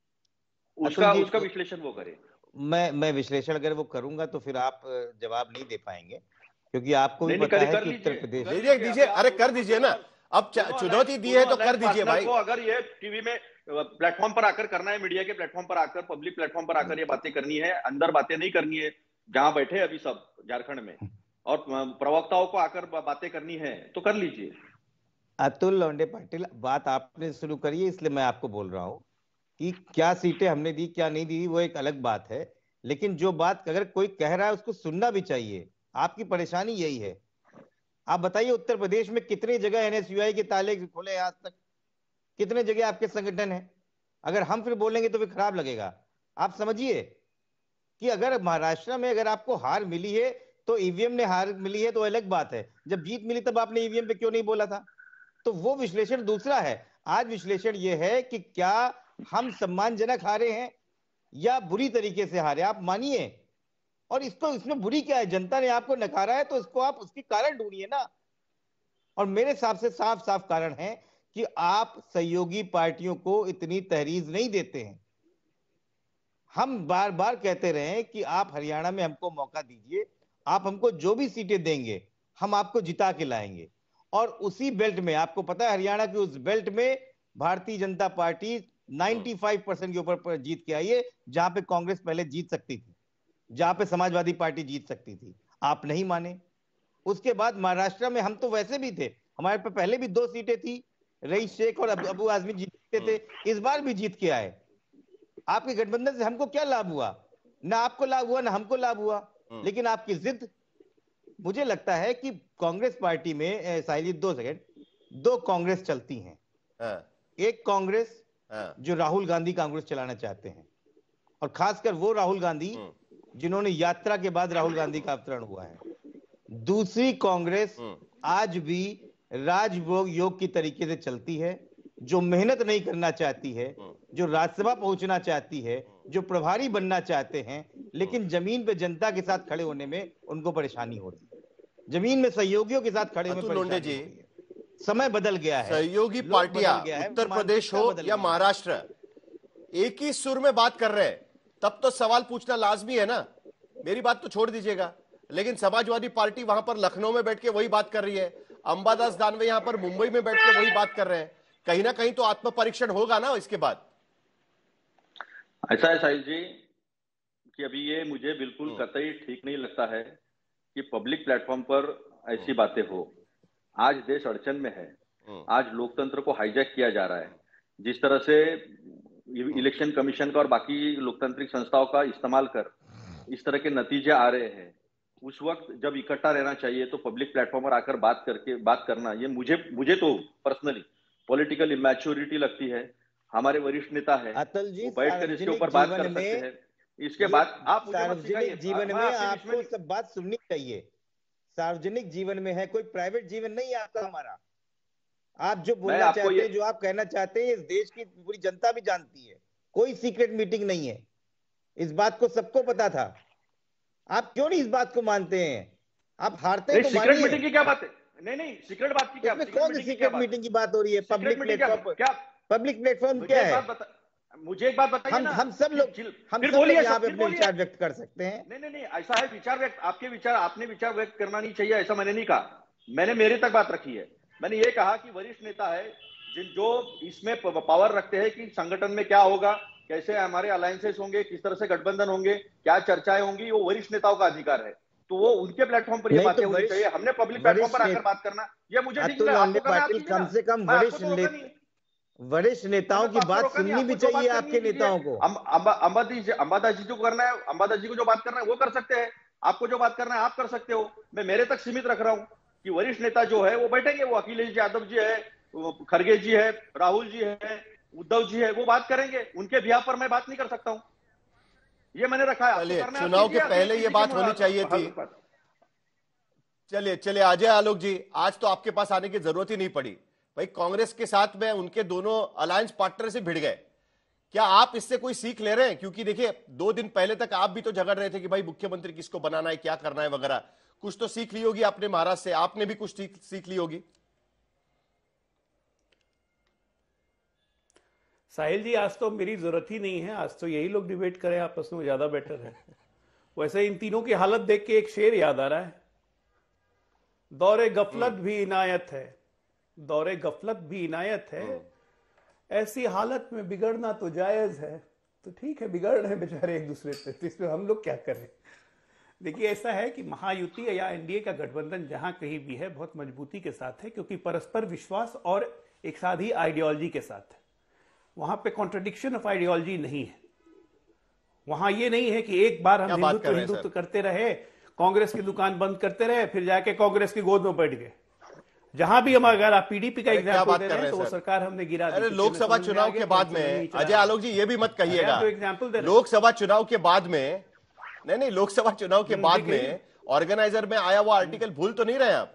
उसका उसका विश्लेषण वो करे। मैं मैं विश्लेषण अगर वो करूंगा तो फिर आप जवाब नहीं दे पाएंगे, क्योंकि आपको भी पता है कि उत्तर प्रदेश दीजिए दीजिए अरे कर दीजिए ना, अब चुनौती दी है तो कर दीजिए भाई। अगर ये टीवी में प्लेटफॉर्म पर आकर करना है, मीडिया के प्लेटफॉर्म पर आकर, पब्लिक प्लेटफॉर्म पर आकर ये बातें करनी है, अंदर बातें नहीं करनी है, जहां बैठे अभी सब झारखंड में, और प्रवक्ताओं को आकर बातें करनी है तो कर लीजिए। अतुल लौंडे पाटिल, बात आपने शुरू करी है इसलिए मैं आपको बोल रहा हूं कि क्या सीटें हमने दी क्या नहीं दी वो एक अलग बात है, लेकिन जो बात अगर कोई कह रहा है उसको सुनना भी चाहिए। आपकी परेशानी यही है। आप बताइए उत्तर प्रदेश में कितने जगह एनएसयूआई के ताले खोले आज तक, कितने जगह आपके संगठन है? अगर हम फिर बोलेंगे तो फिर खराब लगेगा। आप समझिए कि अगर महाराष्ट्र में अगर आपको हार मिली है तो ईवीएम ने हार मिली है तो अलग बात है, जब जीत मिली तब आपने ईवीएम पे क्यों नहीं बोला था? तो वो विश्लेषण दूसरा है। आज विश्लेषण ये है कि क्या हम सम्मानजनक हारे हैं या बुरी तरीके से हारे, आप मानिए। और इसको इसमें बुरी क्या है? जनता ने आपको नकारा है तो इसको आप उसकी कारण ढूंढिए ना। और मेरे हिसाब से साफ साफ कारण है कि आप सहयोगी पार्टियों को इतनी तहरीर नहीं देते हैं। हम बार बार कहते रहे कि आप हरियाणा में हमको मौका दीजिए, आप हमको जो भी सीटें देंगे हम आपको जिता के लाएंगे। और उसी बेल्ट में आपको पता है हरियाणा की उस बेल्ट में भारतीय जनता पार्टी पचानवे परसेंट के ऊपर जीत के आई है, जहां पे कांग्रेस पहले जीत सकती थी, जहां पे समाजवादी पार्टी जीत सकती थी। आप नहीं माने। उसके बाद महाराष्ट्र में हम तो वैसे भी थे, हमारे पे पहले भी दो सीटें थी, रईस शेख और अबू आजमी जीतते थे, इस बार भी जीत के आए। आपके गठबंधन से हमको क्या लाभ हुआ? ना आपको लाभ हुआ ना हमको लाभ हुआ, लेकिन आपकी जिद। मुझे लगता है कि कांग्रेस पार्टी में साहिल दो सेकंड दो कांग्रेस चलती हैं। एक कांग्रेस जो राहुल गांधी कांग्रेस चलाना चाहते हैं, और खासकर वो राहुल गांधी जिन्होंने यात्रा के बाद राहुल गांधी का अवतरण हुआ है। दूसरी कांग्रेस आज भी राजभोग योग की तरीके से चलती है, जो मेहनत नहीं करना चाहती है, जो राज्यसभा पहुंचना चाहती है, जो प्रभारी बनना चाहते हैं, लेकिन जमीन पे जनता के साथ खड़े होने में उनको परेशानी हो रही है, जमीन में सहयोगियों के साथ खड़े होने में परेशानी जी हो रही है। समय बदल गया है। सहयोगी पार्टियां उत्तर प्रदेश हो या महाराष्ट्र एक ही सुर में बात कर रहे हैं, तब तो सवाल पूछना लाजमी है ना। मेरी बात तो छोड़ दीजिएगा, लेकिन समाजवादी पार्टी वहां पर लखनऊ में बैठ के वही बात कर रही है, अंबादास दानवे यहां पर मुंबई में बैठ के वही बात कर रहे हैं। कहीं ना कहीं तो आत्म परीक्षण होगा ना इसके बाद। ऐसा है साहिल जी कि अभी ये मुझे बिल्कुल कतई ठीक नहीं लगता है कि पब्लिक प्लेटफॉर्म पर ऐसी बातें हो। आज देश अड़चन में है, आज लोकतंत्र को हाईजैक किया जा रहा है। जिस तरह से इलेक्शन कमीशन का और बाकी लोकतांत्रिक संस्थाओं का इस्तेमाल कर इस तरह के नतीजे आ रहे हैं, उस वक्त जब इकट्ठा रहना चाहिए तो पब्लिक प्लेटफॉर्म पर आकर बात करके बात करना, ये मुझे मुझे तो पर्सनली पॉलिटिकल इमैच्योरिटी लगती है। हमारे वरिष्ठ नेता है, अतुल जी, बैठ कर इसके ऊपर बात कर सकते हैं। इसके बाद आप सार्वजनिक जीवन में आपको सब बात सुननी चाहिए। सार्वजनिक जीवन में है, कोई प्राइवेट जीवन नहीं है आपका हमारा। आप जो बोलना चाहते हैं, जो आप कहना चाहते हैं, इस देश की पूरी जनता भी जानती है। कोई सीक्रेट मीटिंग नहीं है, इस बात को सबको पता था। आप क्यों नहीं इस बात को मानते हैं? आप हारते हैं तो सीक्रेट मीटिंग की क्या बात है? नहीं नहीं, सीक्रेट बात की क्या? कौन सी सीक्रेट मीटिंग की बात हो रही है? पब्लिक प्लेटफॉर्म क्या? पब्लिक प्लेटफॉर्म क्या है? मुझे एक बात बताइए हम ना। हम सब लोग हम सब लोग यहाँ पे अपने विचार व्यक्त कर सकते हैं। नहीं नहीं नहीं, ऐसा है, विचार व्यक्त, आपके विचार, आपने विचार व्यक्त करना नहीं चाहिए ऐसा मैंने नहीं कहा। मैंने मेरे तक बात रखी है। मैंने ये कहा कि वरिष्ठ नेता है जिन जो इसमें पावर रखते हैं कि संगठन में क्या होगा, कैसे हमारे अलायंसेस होंगे, किस तरह से गठबंधन होंगे, क्या चर्चाएं होंगी, वो वरिष्ठ नेताओं का अधिकार है। तो वो उनके प्लेटफॉर्म पर ये बातें होनी चाहिए। हमने पब्लिक प्लेटफॉर्म पर आकर बात करना, ये मुझे ठीक नहीं लगता। कम से कम वरिष्ठ वरिष्ठ नेताओं की बात सुननी भी चाहिए आपके नेताओं को। अंबादास जी अंबादास जी को करना है, अंबादास जी को जो बात करना है वो कर सकते हैं। आपको जो बात करना है आप कर सकते हो। मैं मेरे तक सीमित रख रहा हूँ कि वरिष्ठ नेता जो है वो बैठेंगे, वो अखिलेश यादव जी है, खड़गे जी है, राहुल जी है, उद्धव जी है, वो बात करेंगे। उनके बिहाफ पर मैं बात नहीं कर सकता हूँ, ये मैंने रखा है। चुनाव के पहले ये बात होनी चाहिए थी। चलिए चलिए अजय आलोक जी, आज तो आपके पास आने की जरूरत ही नहीं पड़ी भाई। कांग्रेस के साथ में उनके दोनों अलायंस पार्टनर से भिड़ गए। क्या आप इससे कोई सीख ले रहे हैं? क्योंकि देखिए दो दिन पहले तक आप भी तो झगड़ रहे थे कि भाई मुख्यमंत्री किसको बनाना है, क्या करना है वगैरह। कुछ तो सीख ली होगी आपने महाराष्ट्र से, आपने भी कुछ सीख ली होगी। साहिल जी, आज तो मेरी जरूरत ही नहीं है, आज तो यही लोग डिबेट करें आपस में, ज्यादा बेटर है। वैसे इन तीनों की हालत देख के एक शेर याद आ रहा है, दौरे गफलत भी इनायत है, दौरे गफलत भी इनायत है, ऐसी हालत में बिगड़ना तो जायज है। तो ठीक है, बिगड़ रहे हैं बेचारे एक दूसरे से, तो इसमें हम लोग क्या करें। देखिए ऐसा है कि महायुति या एनडीए का गठबंधन जहां कहीं भी है बहुत मजबूती के साथ है, क्योंकि परस्पर विश्वास और एक साथ ही आइडियोलॉजी के साथ है। वहां पे कॉन्ट्रडिक्शन ऑफ आइडियोलॉजी नहीं है। वहां ये नहीं है कि एक बार हम हिंदुत्व हिंदुत्व करते रहे, कांग्रेस की दुकान बंद करते रहे, फिर जाके कांग्रेस की गोद में बैठ गए। जहां भी हम, अगर आप पीडीपी का एग्जाम्पल दे रहे हैं तो वो सरकार हमने गिरा दी। अरे लोकसभा चुनाव के बाद में अजय आलोक जी ये भी मत कहिएगा, लोकसभा चुनाव के बाद में, नहीं नहीं लोकसभा चुनाव के बाद में ऑर्गेनाइजर में आया हुआ आर्टिकल भूल तो नहीं रहे आप?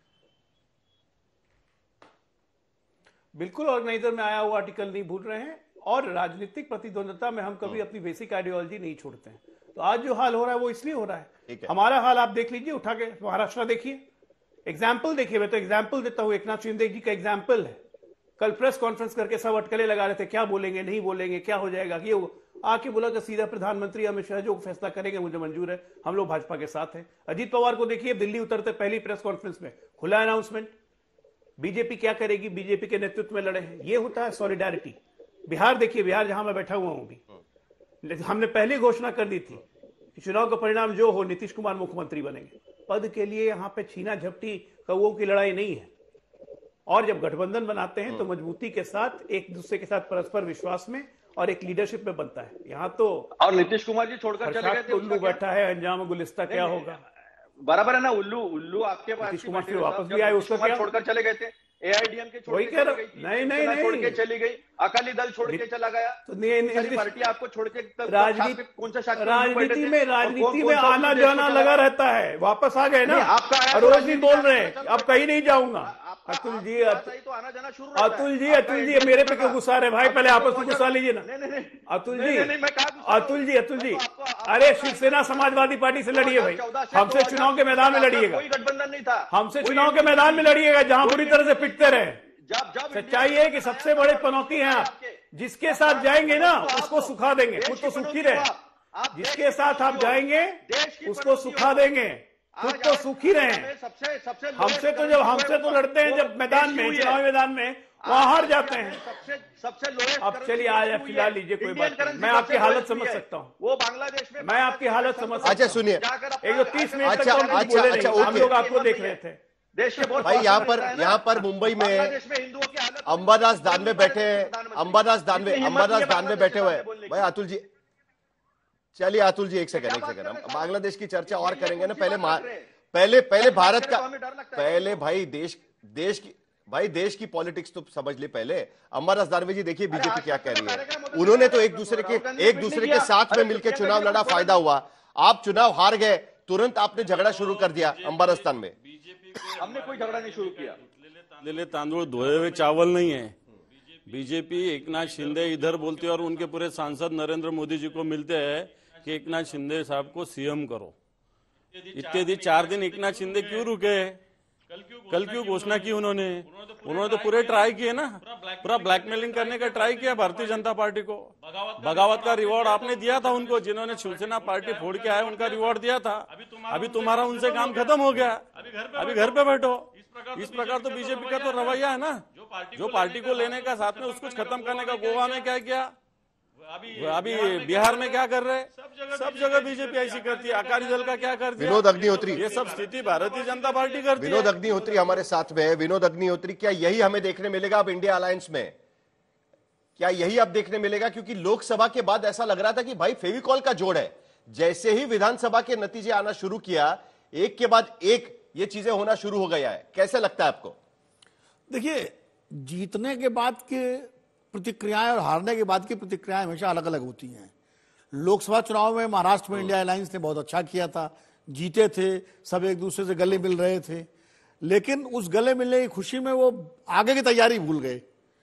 बिल्कुल ऑर्गेनाइजर में आया हुआ आर्टिकल नहीं भूल रहे हैं। और राजनीतिक प्रतिद्वंदता में हम कभी अपनी बेसिक आइडियोलॉजी नहीं छोड़ते हैं। तो आज जो हाल हो रहा है वो इसलिए हो रहा है, है। हमारा हाल आप देख लीजिए, उठा के महाराष्ट्र देखिए, एग्जाम्पल देखिए। मैं तो एग्जाम्पल देता हूं, एकनाथ शिंदे जी का एग्जाम्पल है। कल प्रेस कॉन्फ्रेंस करके सब अटकले लगा रहे थे, क्या बोलेंगे नहीं बोलेंगे, क्या हो जाएगा। ये आके बोला कि सीधा प्रधानमंत्री अमित शाह जो फैसला करेंगे मुझे मंजूर है, हम लोग भाजपा के साथ हैं। अजीत पवार को देखिए, दिल्ली उतरते पहली प्रेस कॉन्फ्रेंस में खुला अनाउंसमेंट, बीजेपी क्या करेगी, बीजेपी के नेतृत्व में लड़े हैं। ये होता है सॉलिडारिटी। बिहार देखिए, बिहार जहां मैं बैठा हुआ हूं भी, हमने पहले घोषणा कर दी थी कि चुनाव का परिणाम जो हो नीतीश कुमार मुख्यमंत्री बनेंगे। पद के लिए यहाँ पे छीना झपटी कौओं की लड़ाई नहीं है। और जब गठबंधन बनाते हैं तो मजबूती के साथ, एक दूसरे के साथ परस्पर विश्वास में और एक लीडरशिप में बनता है। यहाँ तो और नीतीश कुमार जी छोड़कर चले गए थे, उल्लू बैठा है, अंजाम गुलिस्ता क्या होगा। बराबर है ना, उल्लू उल्लू आपके पास नीतीश कुमार फिर वापस भी आए, उसका क्या छोड़कर चले गए थे। एआईडीएम के छोड़ के चली गई, नहीं नहीं नहीं छोड़ के चली गई, अकाली दल छोड़ के चला गया, तो नहीं पार्टी आपको छोड़ के राजनीति कौन सा राजनीति में राजनीति में आना जाना लगा रहता है। वापस आ गए ना, आपका रोज ही बोल रहे हैं अब कहीं नहीं जाऊंगा। अतुल जी अतुल जी अतुल जी मेरे पे क्यों गुस्सा रहे भाई, पहले आपस में गुस्सा लीजिए ना। अतुल जी अतुल जी अतुल जी अरे शिवसेना समाजवादी पार्टी से लड़िए भाई, हमसे चुनाव के मैदान में लड़िएगा, कोई गठबंधन नहीं था, हमसे चुनाव के मैदान में लड़िएगा जहां पूरी तरह से पिटते रहे। सच्चाई है कि सबसे बड़े पनौती हैं आप, जिसके साथ जाएंगे ना उसको सुखा देंगे, खुद तो सुखी रहे। जिसके साथ आप जाएंगे उसको सुखा देंगे। खुद तो सुखी रहे हैं। सबसे सबसे हमसे तो जब हमसे तो लड़ते हैं जब मैदान में, चुनावी मैदान में, वहां हार जाते हैं। सबसे सबसे लोएस्ट। अब चलिए आज फिलहाल लीजिए, कोई बात नहीं, मैं आपकी हालत समझ सकता हूँ, वो बांग्लादेश में मैं आपकी हालत समझ सकता हूँ। अच्छा सुनिए, एक तो तीस मिनट तक अच्छा, तो हम अच्छा, बोले अच्छा, नहीं, हम ओके। लोग आपको देख रहे थे। देश के बहुत भाई यहाँ पर यहाँ पर मुंबई में हिंदुओं की हालत अंबादास दानवे बैठे हैं, अंबादास दानवे अंबादास दानवे बैठे हुए हैं। भाई अतुल जी, चलिए अतुल जी एक सेकंड एक सेकंड, हम बांग्लादेश की चर्चा और करेंगे ना। पहले पहले पहले भारत का, पहले भाई देश देश की भाई देश की पॉलिटिक्स तो समझ ले पहले। अंबादास दानवे जी देखिए बीजेपी क्या कह रही है, उन्होंने तो एक दूसरे के एक दूसरे के साथ में मिलकर चुनाव लड़ा, फायदा हुआ। आप चुनाव हार गए, तुरंत आपने झगड़ा शुरू कर दिया अंबादास्तान में। हमने कोई झगड़ा नहीं शुरू किया। ले तांदूळ धोए हुए चावल नहीं है। बीजेपी एकनाथ शिंदे इधर बोलती है और उनके पूरे सांसद नरेंद्र मोदी जी को मिलते हैं कि एकनाथ शिंदे साहब को सीएम करो। इत्यादि चार दिन एकनाथ शिंदे क्यों रुके? कल क्यों घोषणा की उन्होंने? उन्होंने तो पूरे ट्राई किए ना, पूरा ब्लैकमेलिंग करने का ट्राई किया भारतीय जनता पार्टी को। बगावत का रिवॉर्ड आपने दिया था उनको, जिन्होंने शिवसेना पार्टी फोड़ के आए उनका रिवॉर्ड दिया था। अभी तुम्हारा उनसे काम खत्म हो गया, अभी घर पे बैठो। इस प्रकार तो बीजेपी का तो रवैया है ना, जो पार्टी को लेने का साथ में उसको खत्म करने का। गोवा में क्या किया, अभी बिहार में क्या कर रहे हैं, सब जगह बीजेपी ऐसी करती है। अकाली दल का क्या कर दिया, विनोद अग्निहोत्री, ये सब स्थिति भारतीय जनता पार्टी करती है। विनोद अग्निहोत्री हमारे साथ में है। विनोद अग्निहोत्री, क्या यही हमें देखने मिलेगा अब इंडिया अलायंस में? क्या यही अब देखने मिलेगा? क्योंकि लोकसभा के बाद ऐसा लग रहा था कि भाई फेविकॉल का जोड़ है, जैसे ही विधानसभा के नतीजे आना शुरू किया, एक के बाद एक ये चीजें होना शुरू हो गया है। कैसे लगता है आपको? देखिए, जीतने के बाद के प्रतिक्रियाएं और हारने के बाद की प्रतिक्रियाएं हमेशा अलग अलग होती हैं। लोकसभा चुनाव में महाराष्ट्र में इंडिया अलायंस ने बहुत अच्छा किया था, जीते थे, सब एक दूसरे से गले मिल रहे थे, लेकिन उस गले मिलने की खुशी में वो आगे की तैयारी भूल गए।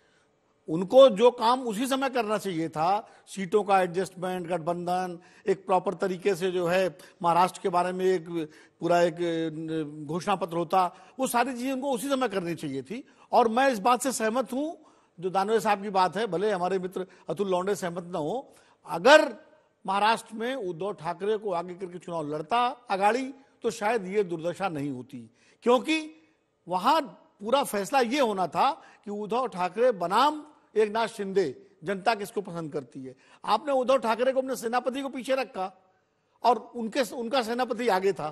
उनको जो काम उसी समय करना चाहिए था, सीटों का एडजस्टमेंट, गठबंधन, एक प्रॉपर तरीके से जो है महाराष्ट्र के बारे में एक पूरा एक घोषणा पत्र होता, वो सारी चीजें उनको उसी समय करनी चाहिए थी। और मैं इस बात से सहमत हूं, जो दानवे साहब की बात है, भले हमारे मित्र अतुल लौंडे सहमत न हो, अगर महाराष्ट्र में उद्धव ठाकरे को आगे करके चुनाव लड़ता अगाड़ी, तो शायद ये दुर्दशा नहीं होती। क्योंकि वहां पूरा फैसला ये होना था कि उद्धव ठाकरे बनाम एकनाथ शिंदे, जनता किसको पसंद करती है। आपने उद्धव ठाकरे को अपने सेनापति को पीछे रखा और उनके उनका सेनापति आगे था,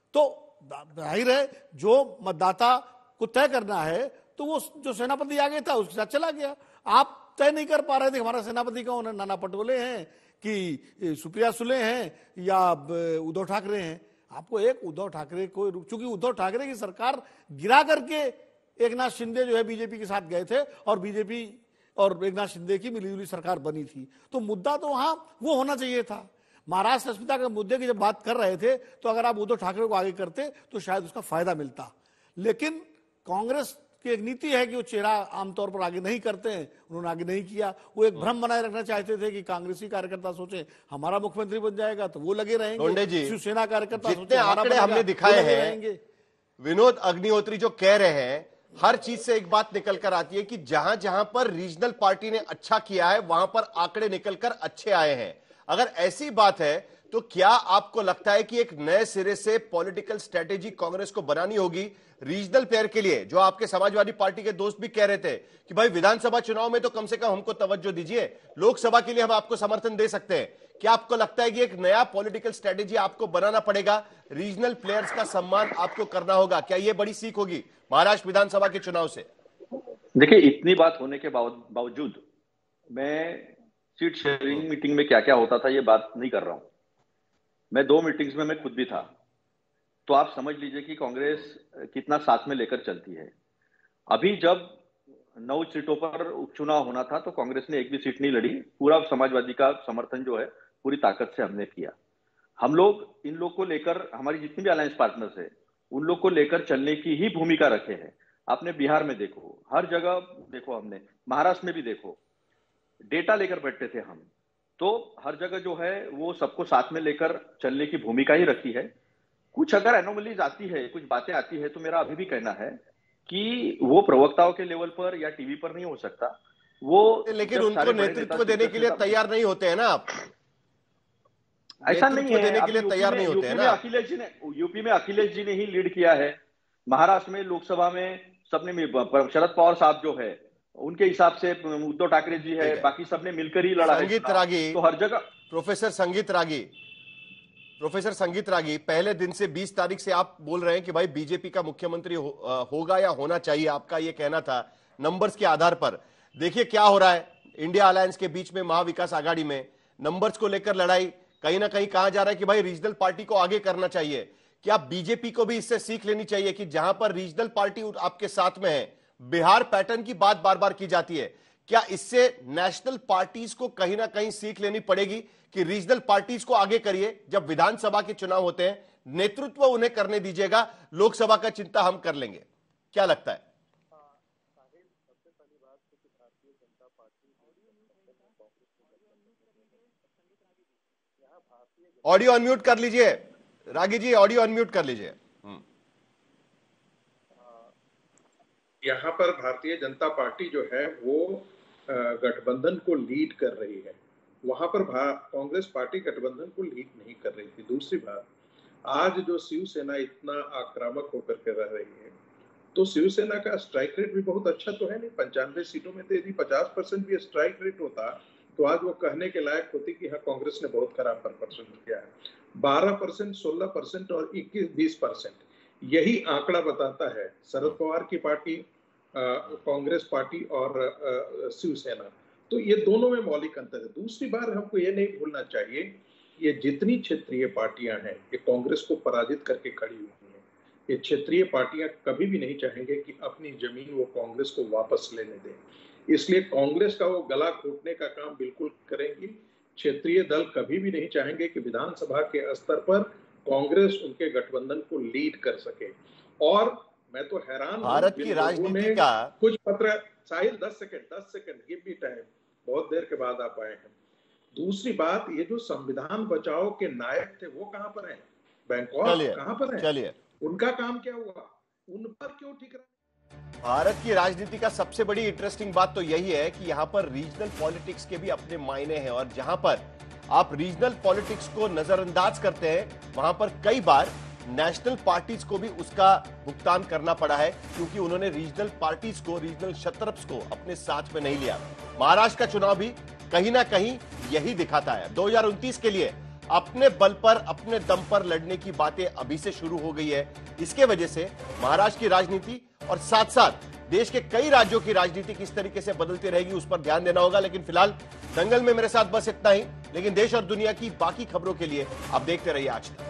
तो जाहिर है जो मतदाता को तय करना है, तो वो जो सेनापति आगे था उसके साथ चला गया। आप तय नहीं कर पा रहे थे हमारा सेनापति कौन है, नाना पटोले हैं कि सुप्रिया सुले हैं या उद्धव ठाकरे हैं। आपको एक उद्धव ठाकरे को, चूंकि उद्धव ठाकरे की सरकार गिरा करके एकनाथ शिंदे जो है बीजेपी के साथ गए थे और बीजेपी और एकनाथ शिंदे की मिलीजुली सरकार बनी थी, तो मुद्दा तो वहां वो होना चाहिए था। महाराष्ट्र अस्मिता के मुद्दे की जब बात कर रहे थे, तो अगर आप उद्धव ठाकरे को आगे करते तो शायद उसका फायदा मिलता। लेकिन कांग्रेस की एक नीति है कि वो चेहरा आमतौर पर आगे नहीं करते हैं, उन्होंने आगे नहीं किया। वो एक भ्रम बनाए रखना चाहते थे कि कांग्रेसी कार्यकर्ता सोचे हमारा मुख्यमंत्री बन जाएगा तो वो लगे रहेंगे, शिवसेना कार्यकर्ता जितने आंकड़े हमने दिखाए हैं, विनोद अग्निहोत्री जो कह रहे हैं, हर चीज से एक बात निकल कर आती है कि जहां जहां पर रीजनल पार्टी ने अच्छा किया है, वहां पर आंकड़े निकलकर अच्छे आए हैं। अगर ऐसी बात है, तो क्या आपको लगता है कि एक नए सिरे से पॉलिटिकल स्ट्रेटेजी कांग्रेस को बनानी होगी रीजनल प्लेयर के लिए? जो आपके समाजवादी पार्टी के दोस्त भी कह रहे थे कि भाई विधानसभा चुनाव में तो कम से कम हमको तवज्जो दीजिए, लोकसभा के लिए हम आपको समर्थन दे सकते हैं। क्या आपको लगता है कि एक नया पॉलिटिकल स्ट्रेटेजी आपको बनाना पड़ेगा, रीजनल प्लेयर्स का सम्मान आपको करना होगा? क्या यह बड़ी सीख होगी महाराष्ट्र विधानसभा के चुनाव से? देखिए, इतनी बात होने के बावजूद मैं सीट शेयरिंग मीटिंग में क्या क्या होता था ये बात नहीं कर रहा हूं। मैं दो मीटिंग्स में मैं खुद भी था, तो आप समझ लीजिए कि कांग्रेस कितना साथ में लेकर चलती है। अभी जब नौ सीटों पर उपचुनाव होना था तो कांग्रेस ने एक भी सीट नहीं लड़ी। पूरा समाजवादी का समर्थन जो है पूरी ताकत से हमने किया। हम लोग इन लोग को लेकर, हमारी जितनी भी अलायंस पार्टनर्स है, उन लोग को लेकर चलने की ही भूमिका रखे हैं। आपने बिहार में देखो, हर जगह देखो, हमने महाराष्ट्र में भी देखो, डेटा लेकर बैठते थे हम। तो हर जगह जो है वो सबको साथ में लेकर चलने की भूमिका ही रखी है। कुछ अगर एनोमलीज आती है, कुछ बातें आती है, तो मेरा अभी भी कहना है कि वो प्रवक्ताओं के लेवल पर या टीवी पर नहीं हो सकता वो। लेकिन उनको नेतृत्व देने के लिए तैयार नहीं होते हैं ना आप? ऐसा नहीं है, देने के लिए तैयार नहीं होते हैं ना। अखिलेश जी ने यूपी में अखिलेश जी ने ही लीड किया है, महाराष्ट्र में लोकसभा में सबने, शरद पवार साहब जो है उनके हिसाब से, उद्धव ठाकरे जी है, बाकी सबने मिलकर ही लड़ा है। संगीत रागी, तो हर जगह प्रोफेसर संगीत रागी प्रोफेसर संगीत रागी पहले दिन से बीस तारीख से आप बोल रहे हैं कि भाई बीजेपी का मुख्यमंत्री हो, होगा या होना चाहिए, आपका ये कहना था नंबर्स के आधार पर। देखिए क्या हो रहा है इंडिया अलायंस के बीच में, महाविकास आघाड़ी में नंबर्स को लेकर लड़ाई, कहीं ना कहीं कहा जा रहा है कि भाई रीजनल पार्टी को आगे करना चाहिए। क्या बीजेपी को भी इससे सीख लेनी चाहिए कि जहां पर रीजनल पार्टी आपके साथ में है, बिहार पैटर्न की बात बार बार की जाती है, क्या इससे नेशनल पार्टीज को कहीं ना कहीं सीख लेनी पड़ेगी कि रीजनल पार्टीज को आगे करिए? जब विधानसभा के चुनाव होते हैं नेतृत्व उन्हें करने दीजिएगा, लोकसभा का चिंता हम कर लेंगे। क्या लगता है? ऑडियो अनम्यूट कर लीजिए रागी जी, ऑडियो अनम्यूट कर लीजिए। यहाँ पर भारतीय जनता पार्टी जो है वो गठबंधन को लीड कर रही है, वहां पर कांग्रेस पार्टी गठबंधन को लीड नहीं कर रही थी। दूसरी बात, आज जो शिवसेना इतना आक्रामक होकर के रह रही है, तो शिवसेना का स्ट्राइक रेट भी बहुत अच्छा तो है नहीं, पंचानवे सीटों में तो यदि पचास परसेंट भी स्ट्राइक रेट होता तो आज वो कहने के लायक होती कि हाँ कांग्रेस ने बहुत खराब प्रदर्शन किया है। बारह परसेंट, सोलह परसेंट और इक्कीस बीस परसेंट यही आंकड़ा बताता है शरद पवार की पार्टी, कांग्रेस पार्टी और शिवसेना। तो ये दोनों में मौलिक अंतर है। दूसरी बार हमको ये नहीं भूलना चाहिए, ये जितनी क्षेत्रीय पार्टियां हैं ये कांग्रेस को पराजित करके खड़ी हुई हैं। ये क्षेत्रीय पार्टियां कभी भी नहीं चाहेंगे कि अपनी जमीन वो कांग्रेस को वापस लेने दें, इसलिए कांग्रेस का वो गला घोटने का काम बिल्कुल करेंगी। क्षेत्रीय दल कभी भी नहीं चाहेंगे कि विधानसभा के स्तर पर कांग्रेस उनके गठबंधन को लीड कर सके। और मैं तो हैरान भारत की राजनीति का कुछ पत्र, साहिल दस सेकंड दस सेकंड गिव मी टाइम, बहुत देर के बाद आप आए हैं। दूसरी बात, ये जो संविधान बचाओ के नायक थे वो कहां पर हैं? बैंकॉक कहां पर हैं? चलिए, उनका काम क्या हुआ? उन पर क्यों ठिकरा? भारत की राजनीति का सबसे बड़ी इंटरेस्टिंग बात तो यही है कि यहां पर रीजनल पॉलिटिक्स के भी अपने मायने हैं, और जहां पर आप रीजनल पॉलिटिक्स को नजरअंदाज करते हैं वहां पर कई बार नेशनल पार्टीज को भी उसका भुगतान करना पड़ा है, क्योंकि उन्होंने रीजनल पार्टीज को, रीजनल शत्रप्स को अपने साथ में नहीं लिया। महाराष्ट्र का चुनाव भी कहीं ना कहीं यही दिखाता है। दो हज़ार उनतीस के लिए अपने बल पर, अपने दम पर लड़ने की बातें अभी से शुरू हो गई है। इसके वजह से महाराष्ट्र की राजनीति और साथ साथ देश के कई राज्यों की राजनीति किस तरीके से बदलती रहेगी उस पर ध्यान देना होगा। लेकिन फिलहाल दंगल में मेरे साथ बस इतना ही, लेकिन देश और दुनिया की बाकी खबरों के लिए आप देखते रहिए आज तक।